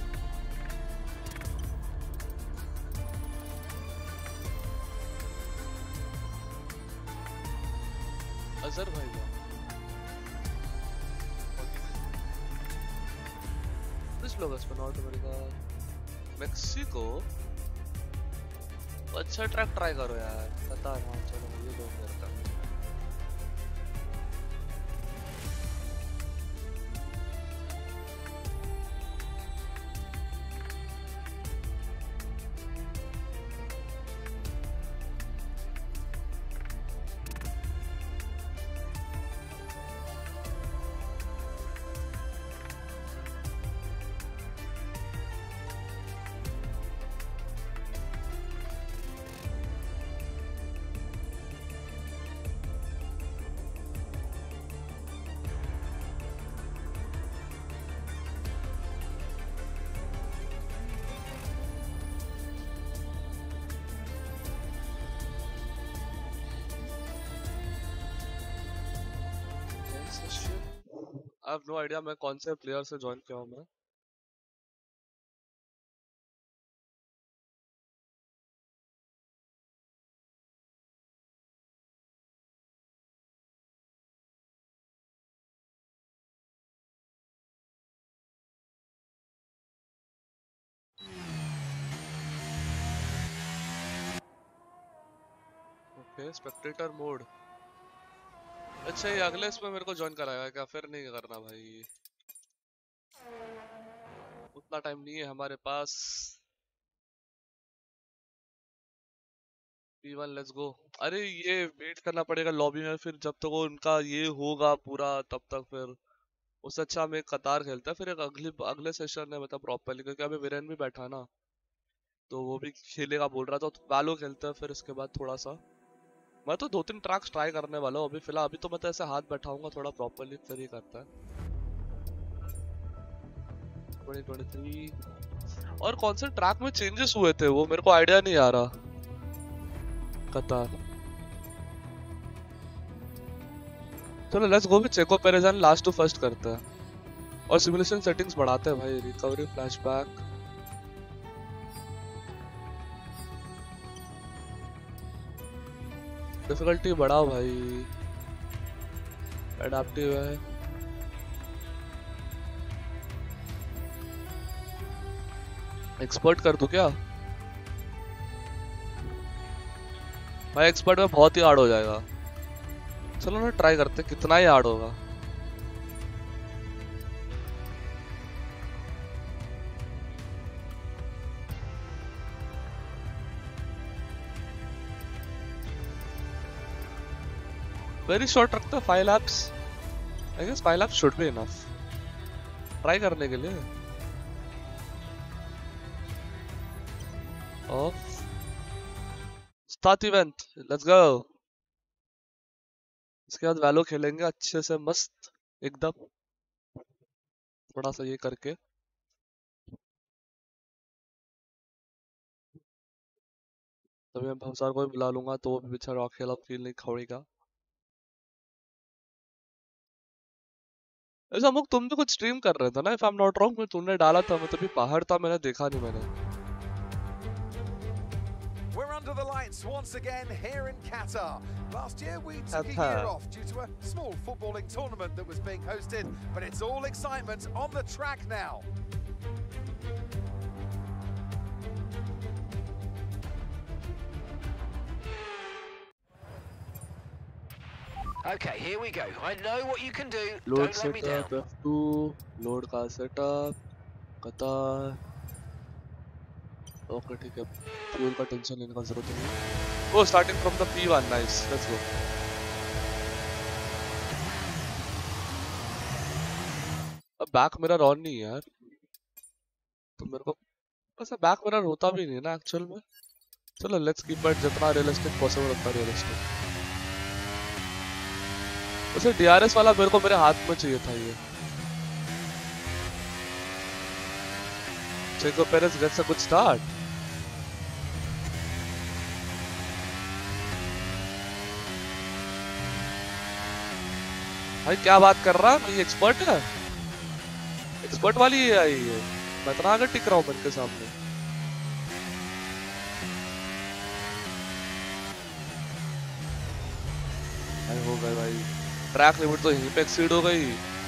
A: अज़रबैजान. कुछ लोग इसमें. North America, Mexico. अच्छा ट्रैक ट्राई करो यार. कतार. हाँ चलो ये दो करता हूँ. I have no idea मैं कौन से प्लेयर से ज्वाइन किया हूँ मैं. Okay spectator mode. अच्छा ये अगले इसमें मेरे को ज्वाइन कराएगा क्या? फिर नहीं करना भाई. उतना टाइम नहीं है हमारे पास. P1 let's go. अरे ये वेट करना पड़ेगा लॉबी में. फिर जब तक वो उनका ये होगा पूरा तब तक फिर उससे अच्छा हमें कतार खेलता है. फिर एक अगले सेशन है मतलब प्रॉपरली. क्योंकि अभी वीरेन भी बैठा ना तो वो भी खेलेगा बोल रहा था. तो वैलो खेलते हैं फिर इसके बाद थोड़ा सा. मैं तो 2-3 ट्रैक्स ट्राई करने वाला हूँ अभी फिलहाल. अभी तो मैं तो ऐसे हाथ बैठाऊंगा थोड़ा प्रॉपरली फिर ही करता है. 2023 और कौन से ट्रैक में चेंजेस हुए थे वो मेरे को आइडिया नहीं आ रहा. कतार. चलो let's go with Checo Perez and last to first करते हैं. और सिमुलेशन सेटिंग्स बढ़ाते हैं भाई. Recovery, flashback. डिफिकल्टी बढ़ाओ भाई. एडाप्टिव है. एक्सपर्ट कर दूं क्या भाई? एक्सपर्ट में बहुत ही हार्ड हो जाएगा. चलो ना ट्राई करते कितना ही हार्ड होगा. वेरी शॉर्ट रखते हैं 5 laps. I guess 5 laps should be enough try करने के लिए. Off start event. Let's go. इसके बाद वैलो खेलेंगे अच्छे से मस्त एकदम. थोड़ा सा ये करके. तभी मैं भवसार को भी बुला लूंगा तो वो भी बेचारा अकेला फील नहीं खोएगा. ऐसा मुक तुम भी कुछ स्ट्रीम कर रहे थे ना? If I am not wrong. मैं तुमने डाला था. मैं तभी बाहर था. मैंने देखा नहीं. मैंने
B: We're under the lights It's once again here in Qatar. Last year we took a year off due to a small footballing tournament that was being hosted, but it's all excitement on the track now.
D: Okay, here we go. I know what you can do.
A: Load
D: Don't let me down.
A: setup F2, load का setup, कतार. Okay, ठीक है. Fuel का tension लेने का जरूरत नहीं. Oh, starting from the P1, nice. Let's go. अब बैक मिरर ऑन नहीं है यार, तो मेरे को ऐसा बैक मिरर होता भी नहीं ना एक्चुअल में. चलो लेट्स कीप इट जितना रियलिस्टिक पॉसिबल उतना रियलिस्टिक. उसे DRS वाला मेरे को मेरे हाथ में चाहिए था ये. Checo Perez gets a good start. भाई क्या बात कर रहा है, ये एक्सपर्ट है, एक्सपर्ट वाली है आई है. मैं इतना आगे टिक रहा हूँ मेरे के सामने. भाई हो गए भाई, ट्रैक लिमिट तो यहीं पे एक्सीड हो गई.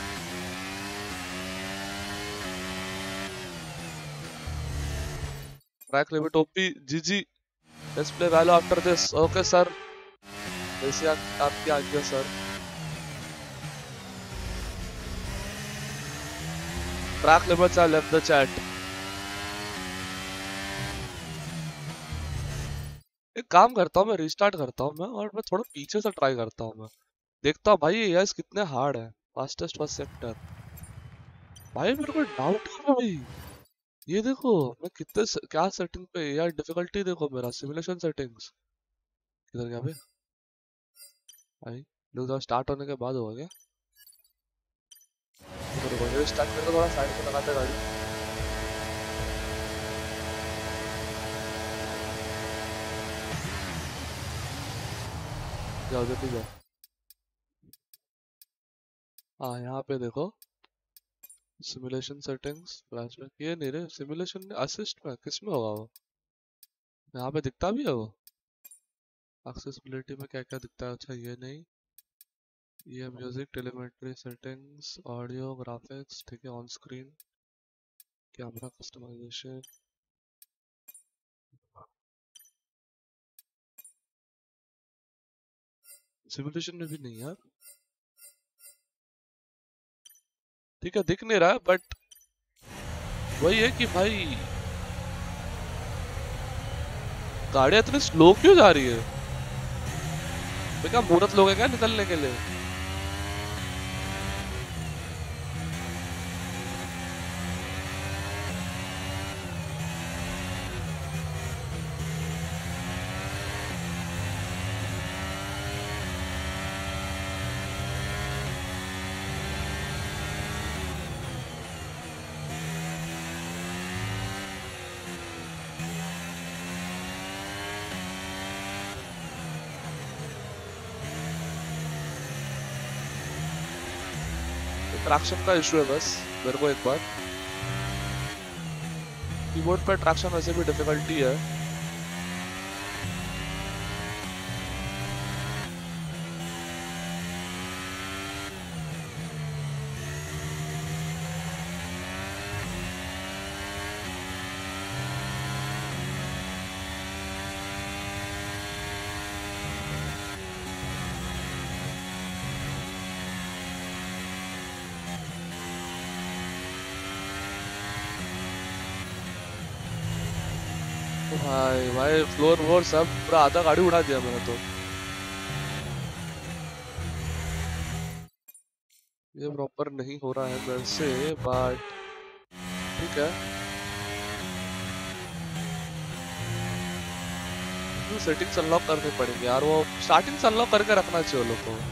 A: Track limit OP. GG, let's play Valo after this. Okay sir, जैसे आपकी आज्ञा सर. Track limits I left the chat. एक काम करता हूँ मैं, रिस्टार्ट करता हूँ मैं और मैं थोड़ा पीछे से ट्राई करता हूँ. मैं देखता हूँ भाई ये कितने हार्ड है. Fastest first sector. भाई मेरे को डाउट है भाई. ये देखो मैं कितने क्या सेटिंग पे यार, डिफिकल्टी देखो मेरा सिमुलेशन सेटिंग्स किधर गया बे भाई. लोग स्टार्ट होने के बाद होगा क्या? तो स्टार्ट करके थोड़ा साइड पे लगाते गाड़ी. जाओ जल्दी जाओ. हाँ यहाँ पे देखो सिमुलेशन सेटिंग्स फ्लैशबैक. ये नहीं रे सिमुलेशन असिस्ट में, किस में होगा वो? यहाँ पे दिखता भी है वो. एक्सेसिबिलिटी में क्या क्या दिखता है? अच्छा ये नहीं, ये music, telemetry settings, audio, graphics, ठीक है, on screen, camera customisation. Simulation में भी नहीं यार. ठीक है दिख नहीं रहा है, बट वही है कि भाई गाड़ी इतनी स्लो क्यों जा रही है? तो क्या मुहूर्त लोग हैं क्या निकलने के लिए? ट्रैक्शन का इशू है बस मेरे को. एक बार कीबोर्ड पर ट्रैक्शन वैसे भी डिफिकल्टी है. भाई भाई फ्लोर वोर सब पूरा आधा गाड़ी उड़ा दिया मैंने तो. ये प्रॉपर नहीं हो रहा है मेरे से, बट ठीक है. सेटिंग्स अनलॉक करने पड़ेंगे यार, वो स्टार्टिंग अनलॉक करके रखना चाहिए लोग को.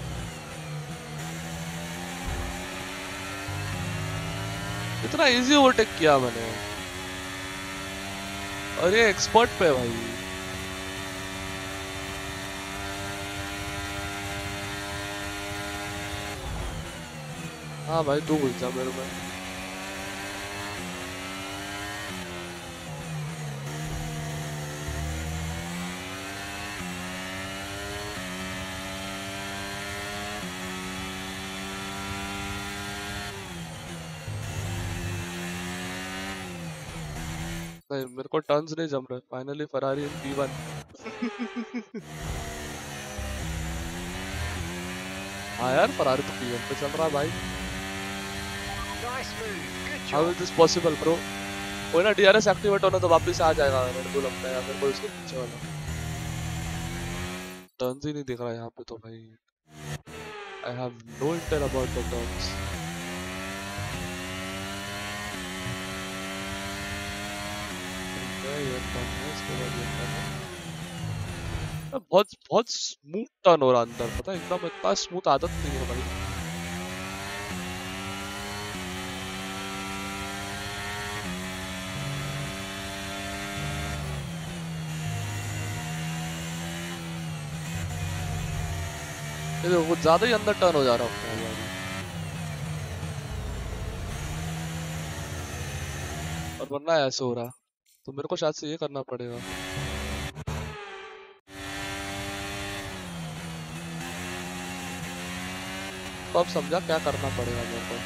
A: इतना इजी ओवरटेक किया मैंने, और ये एक्सपर्ट पे है भाई. हाँ भाई तू घुस जा मेरे में. नहीं, मेरे को टर्न्स नहीं जम रहे। Finally Ferrari in P1। हाँ यार, फरारी तो P1 पे चल रहा है भाई।
D: Nice move, good
A: how
D: job.
A: Is this possible bro? कोई ना DRS एक्टिवेट होना तो वापस आ जाएगा मेरे को लगता है, या फिर कोई उसके पीछे वाला। टर्न्स ही नहीं दिख रहा यहाँ पे तो भाई। I have no intel about the turns. ये टर्न है, इसके बाद ये टर्न है। बहुत बहुत स्मूथ टर्न हो रहा है अंदर, पता है, एकदम इतना स्मूथ आदत नहीं है भाई। ये वो ज्यादा ही अंदर टर्न हो जा रहा है अपने आप। और वरना ऐसे हो रहा, तो मेरे को शायद से ये करना पड़ेगा। तो अब समझा क्या करना पड़ेगा मेरे को।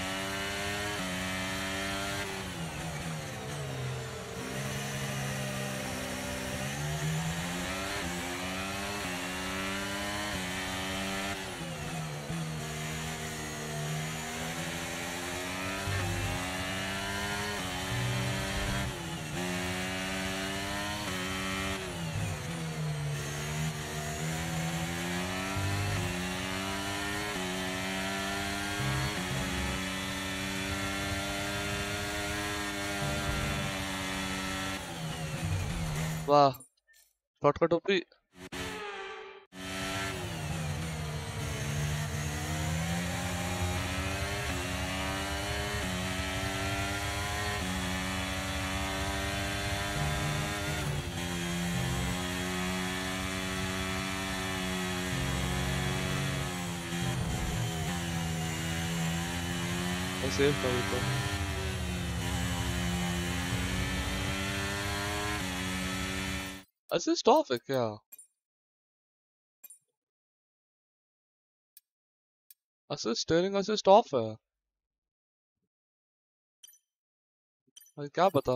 A: वाह, शॉर्टकट टोपी। सेफ था वो तो। असिस्ट ऑफ है क्या? असिस्ट, स्टीयरिंग असिस्ट ऑफ है भाई, क्या पता।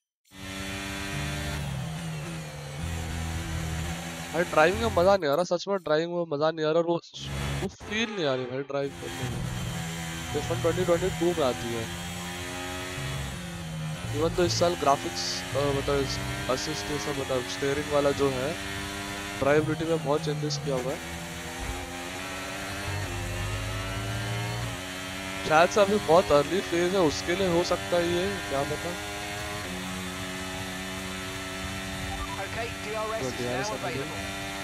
A: भाई ड्राइविंग में मजा नहीं आ रहा, सच में ड्राइविंग में मजा नहीं आ रहा। वो फील नहीं आ रही भाई ड्राइव करने में। F1 2022 में आती है। इवन तो इस साल ग्राफिक्स मतलब असिस्ट ये सब मतलब स्टीयरिंग वाला जो है, ड्राइविलिटी में बहुत चेंजेस किया हुआ है। शायद से अभी बहुत अर्ली फेज है, उसके लिए हो सकता है ये, क्या पता।
D: Okay, DRS is now available.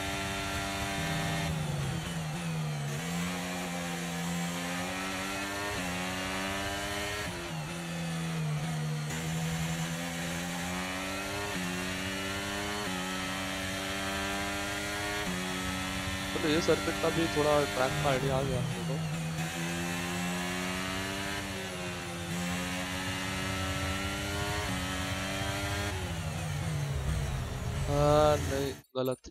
A: तो ये सर्किट का भी थोड़ा ट्रैक का आइडिया आ गया आपको तो। हाँ नहीं, गलत।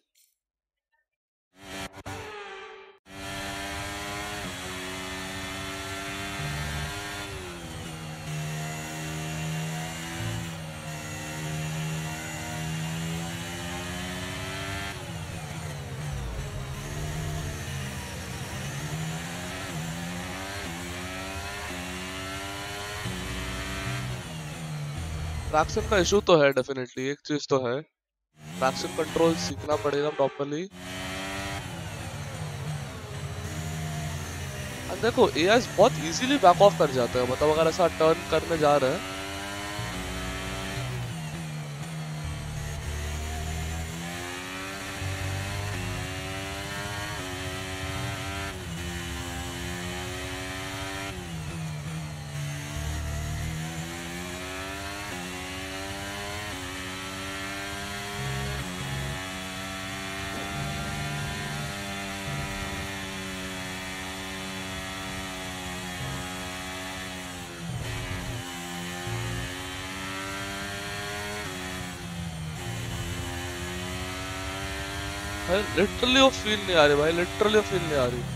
A: ट्रैक्शन का इशू तो है डेफिनेटली, एक चीज तो है, ट्रैक्शन कंट्रोल सीखना पड़ेगा प्रॉपर्ली। देखो एआई बहुत इजीली बैक ऑफ कर जाता है, मतलब अगर ऐसा टर्न करने जा रहे हैं भाई, लिटरली वो फील नहीं आ रही भाई, लिटरली फील नहीं आ रही।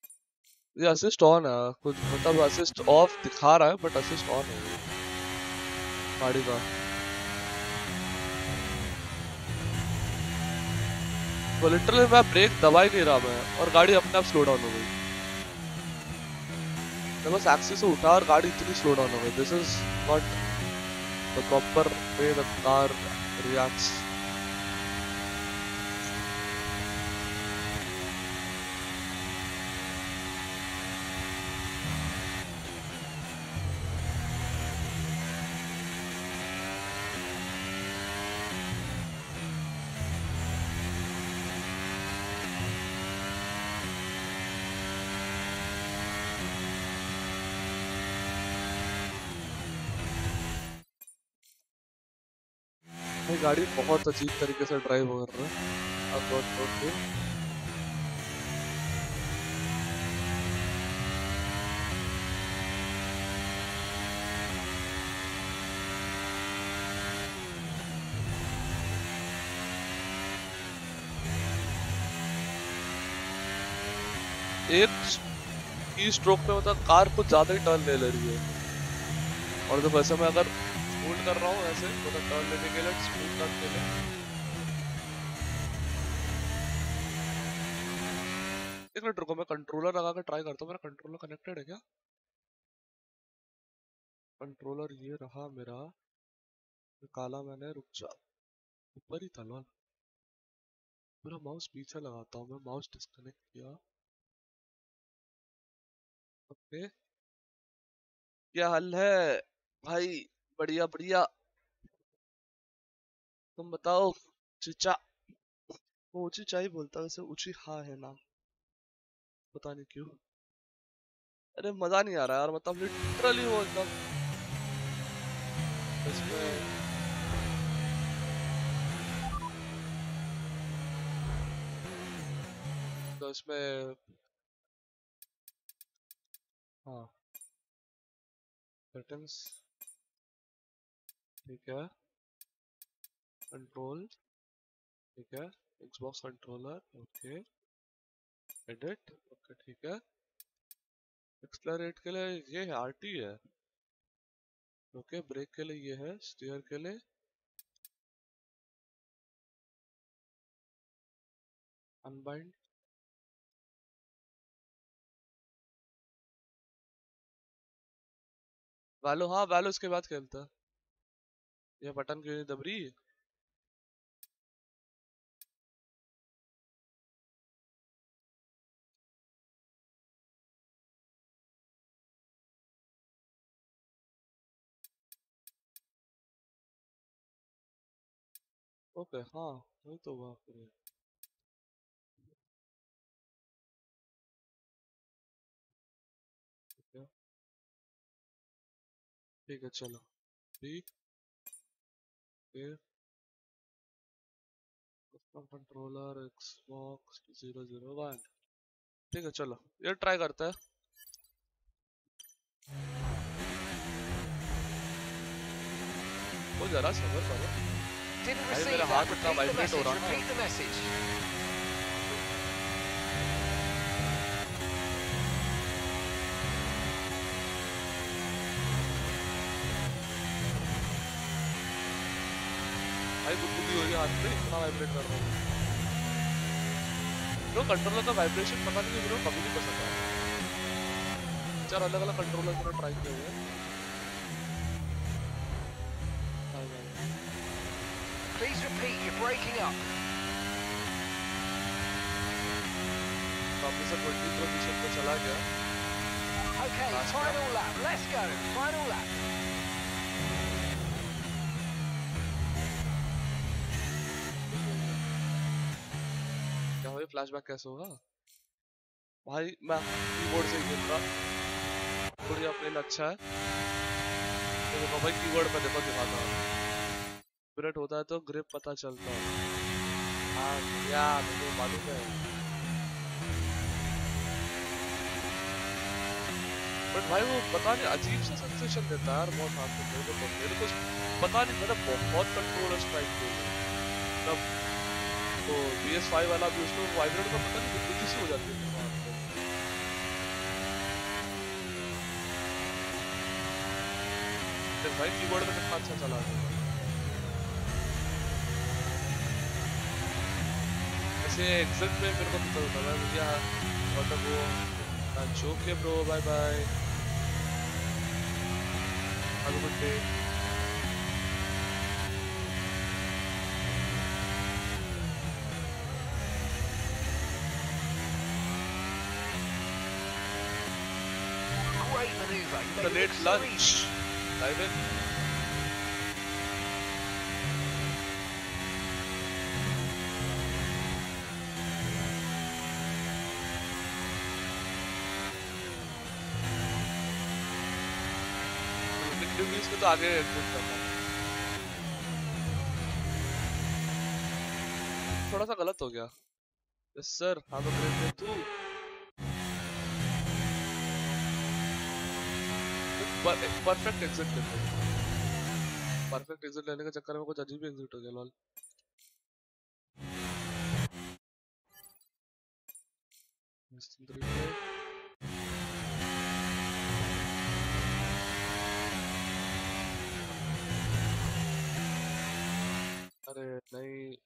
A: ये असिस्ट ऑन है कुछ, मतलब असिस्ट ऑफ दिखा रहा है बट असिस्ट ऑन है। गाड़ी का। तो लिटरली मैं ब्रेक दबा ही नहीं रहा मैं, और गाड़ी अपने आप स्लो डाउन हो गई। मैं बस एक्सिस से उठा और गाड़ी इतनी स्लो डाउन हो गई। This is not the proper way the car reacts. भाई गाड़ी बहुत अजीब तरीके से ड्राइव कर रहा है। अब बहुत एक की स्ट्रोक पे मतलब कार कुछ ज्यादा ही टर्न ले रही है, और जब वैसे मैं अगर होल्ड कर रहा हूँ ऐसे मतलब टर्न लेने के लिए, स्मूथ टर्न के लिए। एक मिनट रुको, मैं कंट्रोलर लगा के ट्राई करता हूँ। मेरा कंट्रोलर कनेक्टेड है क्या? कंट्रोलर ये रहा मेरा, निकाला मैंने, रुक जा, ऊपर ही था ना मेरा माउस। पीछे लगाता हूँ मैं, माउस डिस्कनेक्ट किया। ओके, क्या हाल है भाई? बढ़िया बढ़िया, तुम बताओ। चिचा, वो ऊंची चाय बोलता है वैसे, ऊंची हाँ है ना, पता नहीं क्यों। अरे मजा नहीं आ रहा यार, मतलब लिटरली वो एकदम इसमें तो इसमें हाँ, सेटिंग्स, ठीक है, कंट्रोल, ठीक है, Xbox controller, okay, edit, okay ठीक है। एक्सलरेट के लिए ये है RT है, ओके। ब्रेक के लिए ये है, स्टीयर के लिए अनबाइंड। वैलो, हाँ वैलो इसके बाद खेलता है। ये बटन क्यों नहीं दब रही? ओके हाँ, वही तो हुआ फिर। ठीक है ठीक है, चलो ठीक है। कस्टम कंट्रोलर Xbox 001, ठीक है चलो ये ट्राई करते हैं। वो जरा सबर करो
D: Didn't
A: भाई,
D: receive
A: मेरा
D: that.
A: हाथ इतना
D: Repeat the
A: वाइब्रेट हो
D: message.
A: रहा
D: Repeat the message.
A: भाई गुदगुदी हो रही है हाथ पे, इतना वाइब्रेट कर रहा हूँ। जो कंट्रोलर का वाइब्रेशन पता नहीं क्यों कभी नहीं कर सकता। चार अलग अलग कंट्रोलर मैंने ट्राई किए हुए हैं।
D: Please repeat. You're breaking up.
A: वापस से 20 पोजीशन पे चला गया।
D: Okay,
A: Last
D: final lap. Let's go. Final lap.
A: क्या भाई फ्लैशबैक कैसे होगा? भाई मैं कीबोर्ड से ही खेल रहा, थोड़ी अपने लिए अच्छा है। तो देखो भाई कीबोर्ड पे देखो दिखाता हूँ, वाइब्रेट होता है तो ग्रिप पता चलता है। हाँ या मुझे मालूम है, बट भाई वो पता नहीं अजीब सा सेंसेशन देता है यार बहुत हाथ में। मेरे को पता नहीं, मैंने बहुत कंट्रोलर ट्राई किए तब तो PS5 वाला भी उसको वाइब्रेट का पता नहीं कुछ सी हो जाती है हाथ पे। सेटिंग भाई, कीबोर्ड में कितना अच्छा चला रहा है। ऐसे एग्जिट में मेरे को पता होता है मुझे मतलब वो जोक है bro, bye bye, have a good day.
D: Great manoeuvre. He
A: The
D: made it
A: late
D: look so
A: lunch.
D: easy.
A: Dive in. Degrees को तो आगे एग्जिट करना थोड़ा सा गलत हो गया। Yes sir, have a great day too. Perfect exit लेते हैं। परफेक्ट एग्जिट लेने के चक्कर में कुछ अजीब ही एग्जिट हो गया लॉल। अरे नहीं,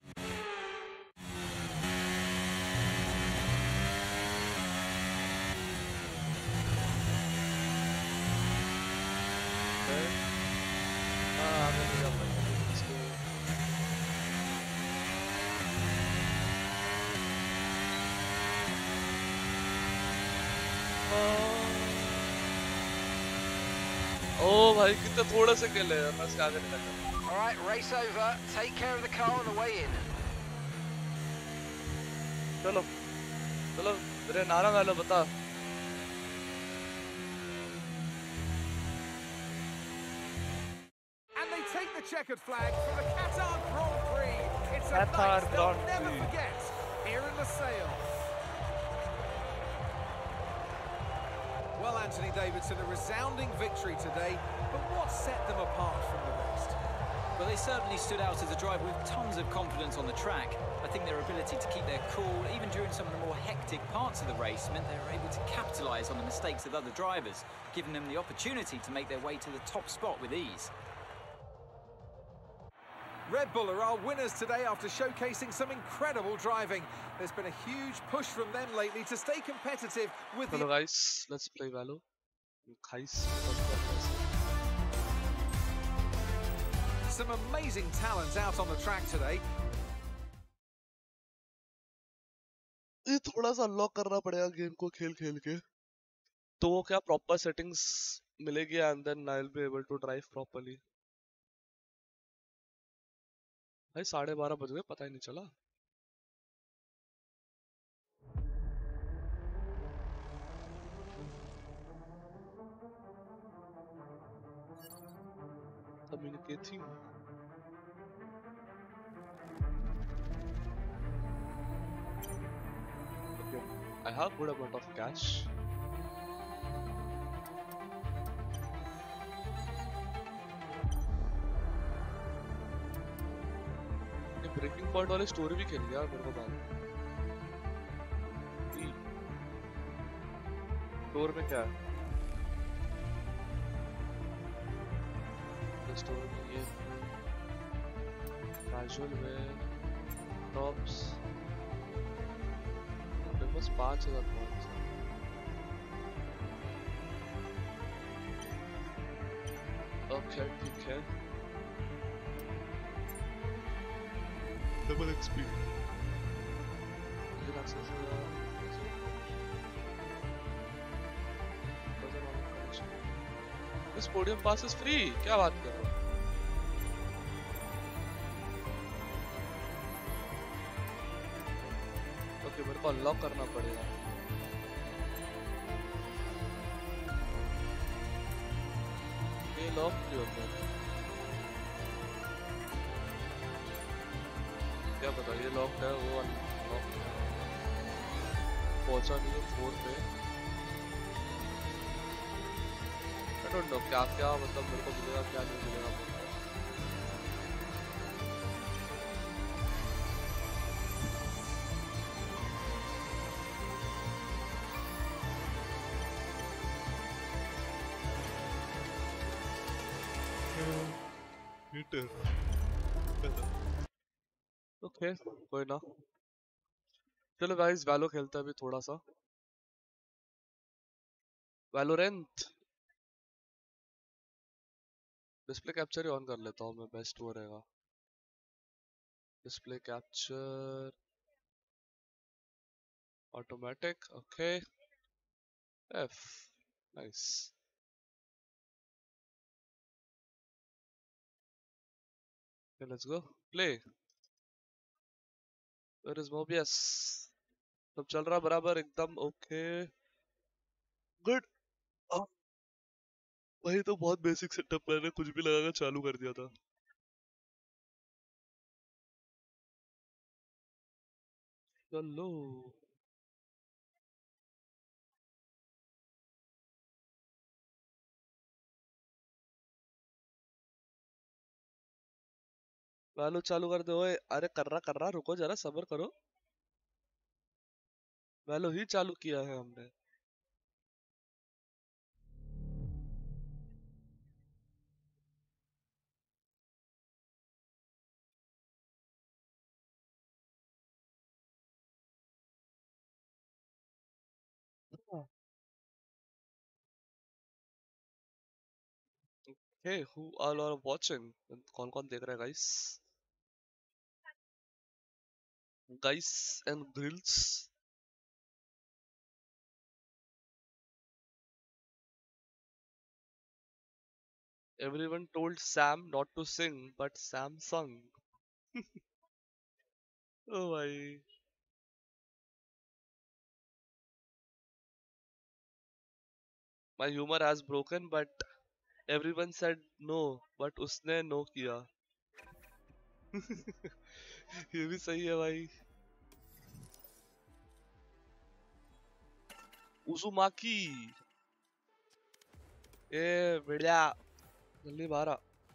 A: ओ भाई कितने थोड़े से खेले हैं, मैं इसके आगे निकल जाऊँ।
D: All right, race over. Take care of the car on the way in.
A: चलो चलो तेरे नारा गालो बता।
B: And they take the checkered flag for the Qatar Grand Prix. It's a
A: Qatar
B: night they'll
A: Grand
B: never
A: Prix.
B: forget here in Lusail. Well, Anthony Davidson, a resounding victory today, but what set them apart from the rest?
C: Well, they certainly stood out as a driver with tons of confidence on the track. I think their ability to keep their cool, even during some of the more hectic parts of the race, meant they were able to capitalise on the mistakes of other drivers, giving them the opportunity to make their way to the top spot with ease.
B: Red Bull are our winners today after showcasing some incredible driving. There's been a huge push from them lately to stay competitive with
A: Hello
B: the...
A: guys, let's play Valo. Guys,
B: Some amazing talent out on the track today.
A: ये थोड़ा सा unlock करना पड़ेगा game को खेल खेल के, तो वो क्या प्रॉपर सेटिंग्स मिलेगी and then I will be able to drive properly. भाई 12:30 बज गए, पता ही नहीं चला। Communicating. Okay, I have good amount of cash. ये ब्रेकिंग पॉइंट वाली स्टोरी भी खेल यार मेरे को बाद। स्टोर में क्या है? स्टोर में ये कैजुअल वेयर, टॉप्स, मेरे पास 5000 पॉइंट्स हैं। ओके ठीक है। Double XP this podium pass is free. क्या बात कर रहे हो? ओके मेरे को अनलॉक करना पड़ेगा। ये लॉक क्यों होता है? क्या पता ये लॉक है, वो अनलॉक पहुंचा नहीं है 4 पे। आई डोंट नो क्या क्या मतलब मेरे को मिलेगा क्या नहीं मिलेगा। ओके कोई ना, चलो गाइस वैलो खेलते हैं अभी थोड़ा सा। वैलोरेंट डिस्प्ले कैप्चर ही ऑन कर लेता हूँ मैं, बेस्ट वो रहेगा। Display capture automatic, okay F, nice. Let's go play. Where is Mobius? सब चल रहा बराबर एकदम, ओके गुड। वही तो बहुत बेसिक सेटअप, मैंने कुछ भी लगाकर चालू कर दिया था। चलो वैलो चालू कर दे। ओए अरे कर रहा रुको जरा सब्र करो। वैलो ही चालू किया है हमने। Hey, who all are watching? कौन कौन देख रहा है guys? Guys and grills. Everyone told Sam not to sing, but Sam sung. Oh भाई, my humor has broken, but everyone said no, but उसने no किया। ये भी सही है भाई। उजुमाकी, ए बढ़िया, जल्दी बाहर आ।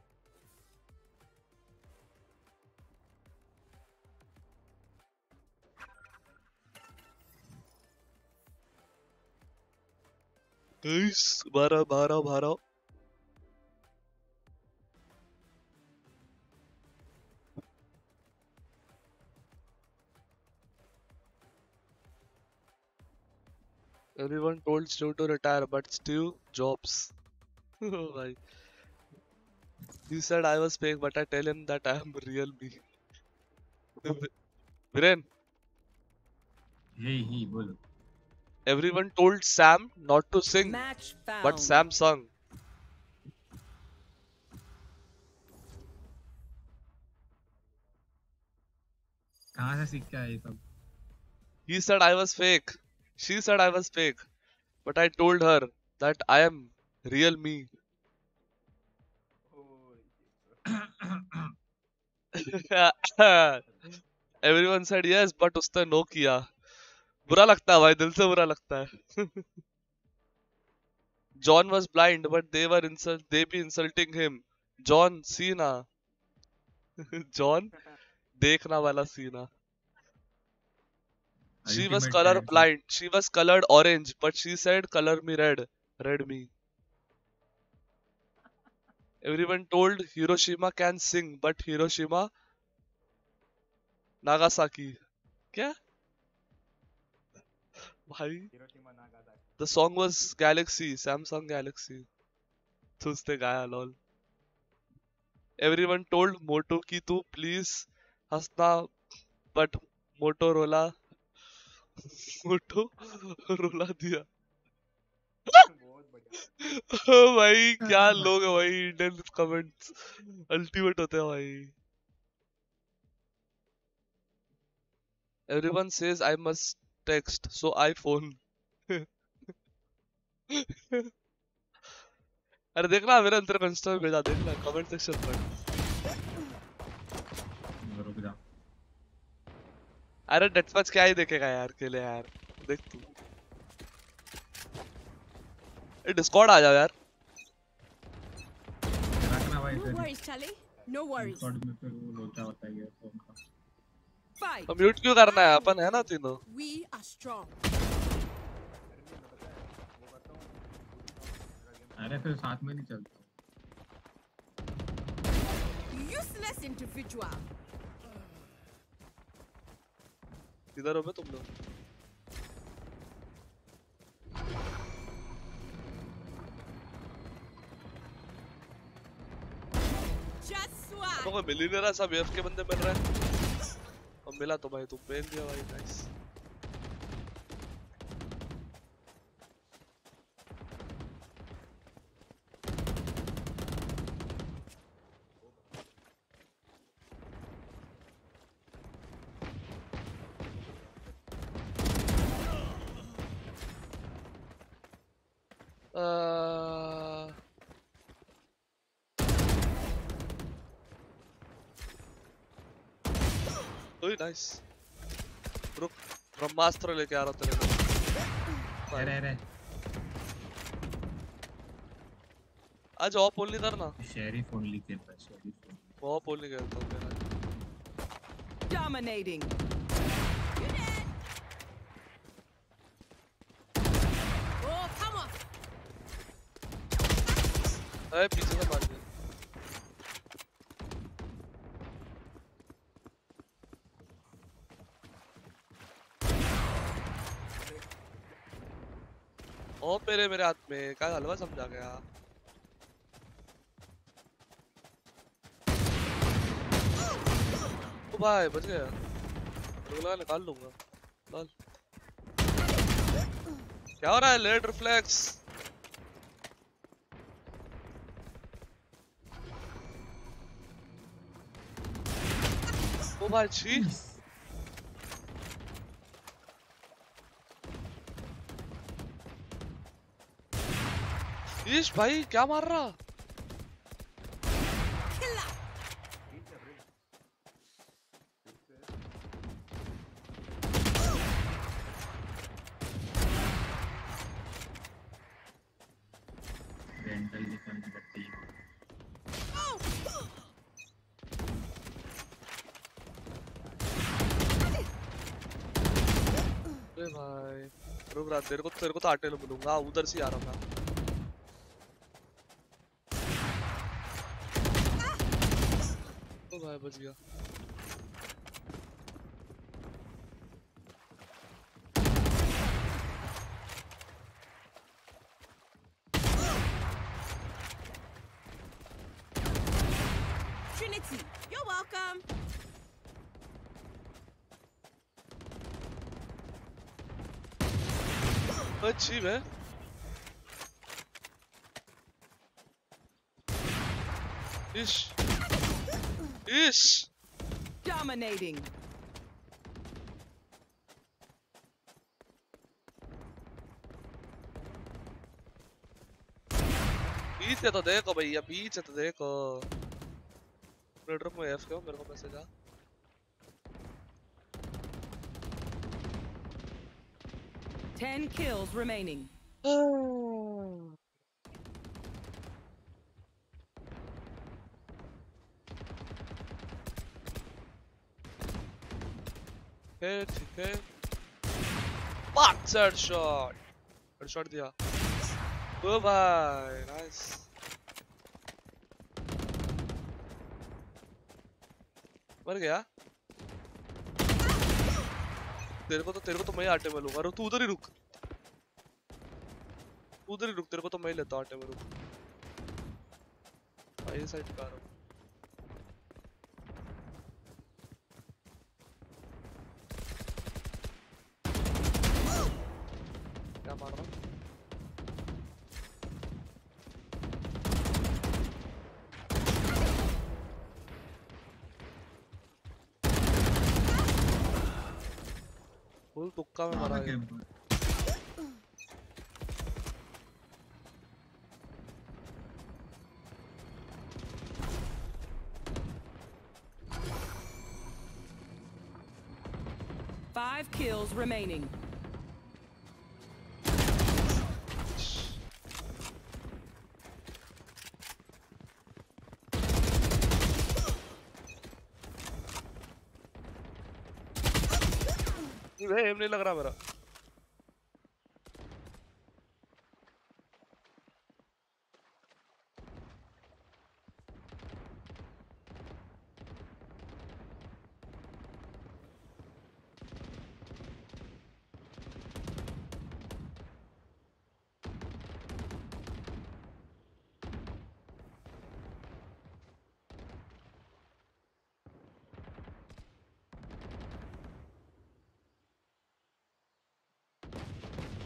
A: Guys, बाहर आओ, बाहर आओ, बाहर आओ। Everyone told Stu to retire, but Stu jobs. Oh भाई, he said I was fake, but I tell him that I am real me. Viren,
E: ही बोलो।
A: everyone told Sam not to sing,
F: Match
A: but
F: found.
A: Sam sung.
E: कहाँ से सीख के आए ये सब?
A: He said I was fake. She said I was fake, but I told her that I am real me. Everyone said yes, but उसने no किया। बुरा लगता है भाई, दिल से बुरा लगता है। John was blind, but they be insulting him. John Cena. John देखना वाला सीना। She was
E: ultimate
A: color
E: type से।
A: blind. She was colored orange, but she said color me red. Red me. Everyone told Hiroshima can sing, but Hiroshima Nagasaki. क्या? भाई The song was Galaxy, Samsung Galaxy. तो उसने गाया lol. Everyone told Moto कि तू please हंसना, but Motorola रोला दिया। ओ भाई क्या लोग हैं भाई, इंडियन कमेंट्स अल्टीमेट होते हैं भाई। Everyone says I must text, so I phone. अरे देखना मेरे अंदर कंस्ट्रक्ट भेजा, देखना कमेंट सेक्शन पर।
E: रुक जा।
A: अरे डेथमैच क्या ही देखेगा यार अकेले यार, देख तू। ए डिस्कॉर्ड आ जाओ यार।
E: रखना भाई
F: No
E: तेरी
F: worries, Charlie. No worries.
E: Record में फिर वो लोचा होता है फोन का।
F: Fight.
A: तो म्यूट क्यों करना है, अपन है ना तीनों।
F: We are strong.
E: अरे फिर साथ में नहीं चलते।
F: Useless individual.
A: किधर हो बे तुम लोग?
F: Just swag.
A: तो कोई मिल ही नहीं रहा, सब एफ के बंदे मिल रहे हैं। अब मिला तो भाई तुम पेन दिया भाई, नाइस। ओए नाइस। रुक, ब्रह्मास्त्र लेके आ रहा हूँ तेरे को।
E: अरे
A: आज ऑफ ओनली करना।
E: शेरिफ ओनली खेलता है, शेरिफ ओनली।
A: ऑफ ओनली खेलता हूँ मेरा।
F: Dominating. Oh, come on.
A: अरे पीछे से मार दिया। ओ मेरे हाथ में क्या हलवा समझा गया। ओ भाई बच गया। रोला निकाल लूंगा। लॉल। क्या हो रहा है? Late reflex. ओ भाई छी। ईश भाई क्या मार रहा?
F: Killer.
E: रेंटल निकल करती है।
A: अरे भाई रुक रहा, तेरे को तो आटे लो मिलूंगा, उधर से आ रहा हूँ मैं। ओ भाई बच गया।
F: Trinity, you're welcome.
A: अच्छी है। इश इश
F: Dominating.
A: पीछे तो देखो भैया, पीछे तो देखो। रेडर में एफ क्यों मेरे को मैसेज आ।
F: 10 kills remaining.
A: ठीक है। Bastard shot। हेडशॉट दिया। ओ भाई नाइस। मर गया। तेरे को तो मैं आटे में लूंगा। तू उधर ही रुक, उधर ही रुक, तेरे को तो मैं ही लेता हूँ आटे में। रुक भाई, ये साइड का रहा हूँ। क्या मार रहा हूँ? फुल तुक्का में मारा है।
F: Five kills remaining.
A: एम नहीं लग रहा मेरा।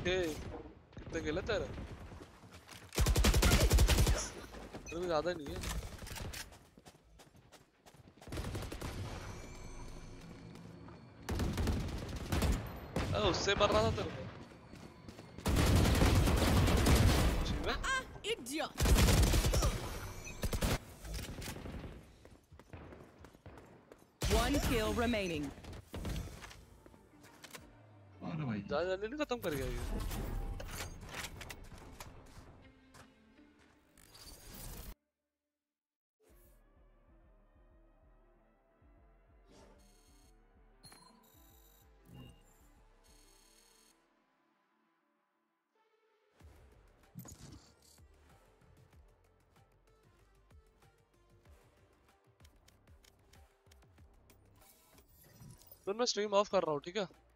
A: ओके कितने खेले तेरे? तेरे को ज्यादा नहीं है। उससे मर रहा था तेरे को।
F: Idiot. One kill remaining.
E: और भाई
A: ज्यादा जल्दी नहीं खत्म कर गया ये। तो मैं स्ट्रीम ऑफ कर रहा हूँ, ठीक है?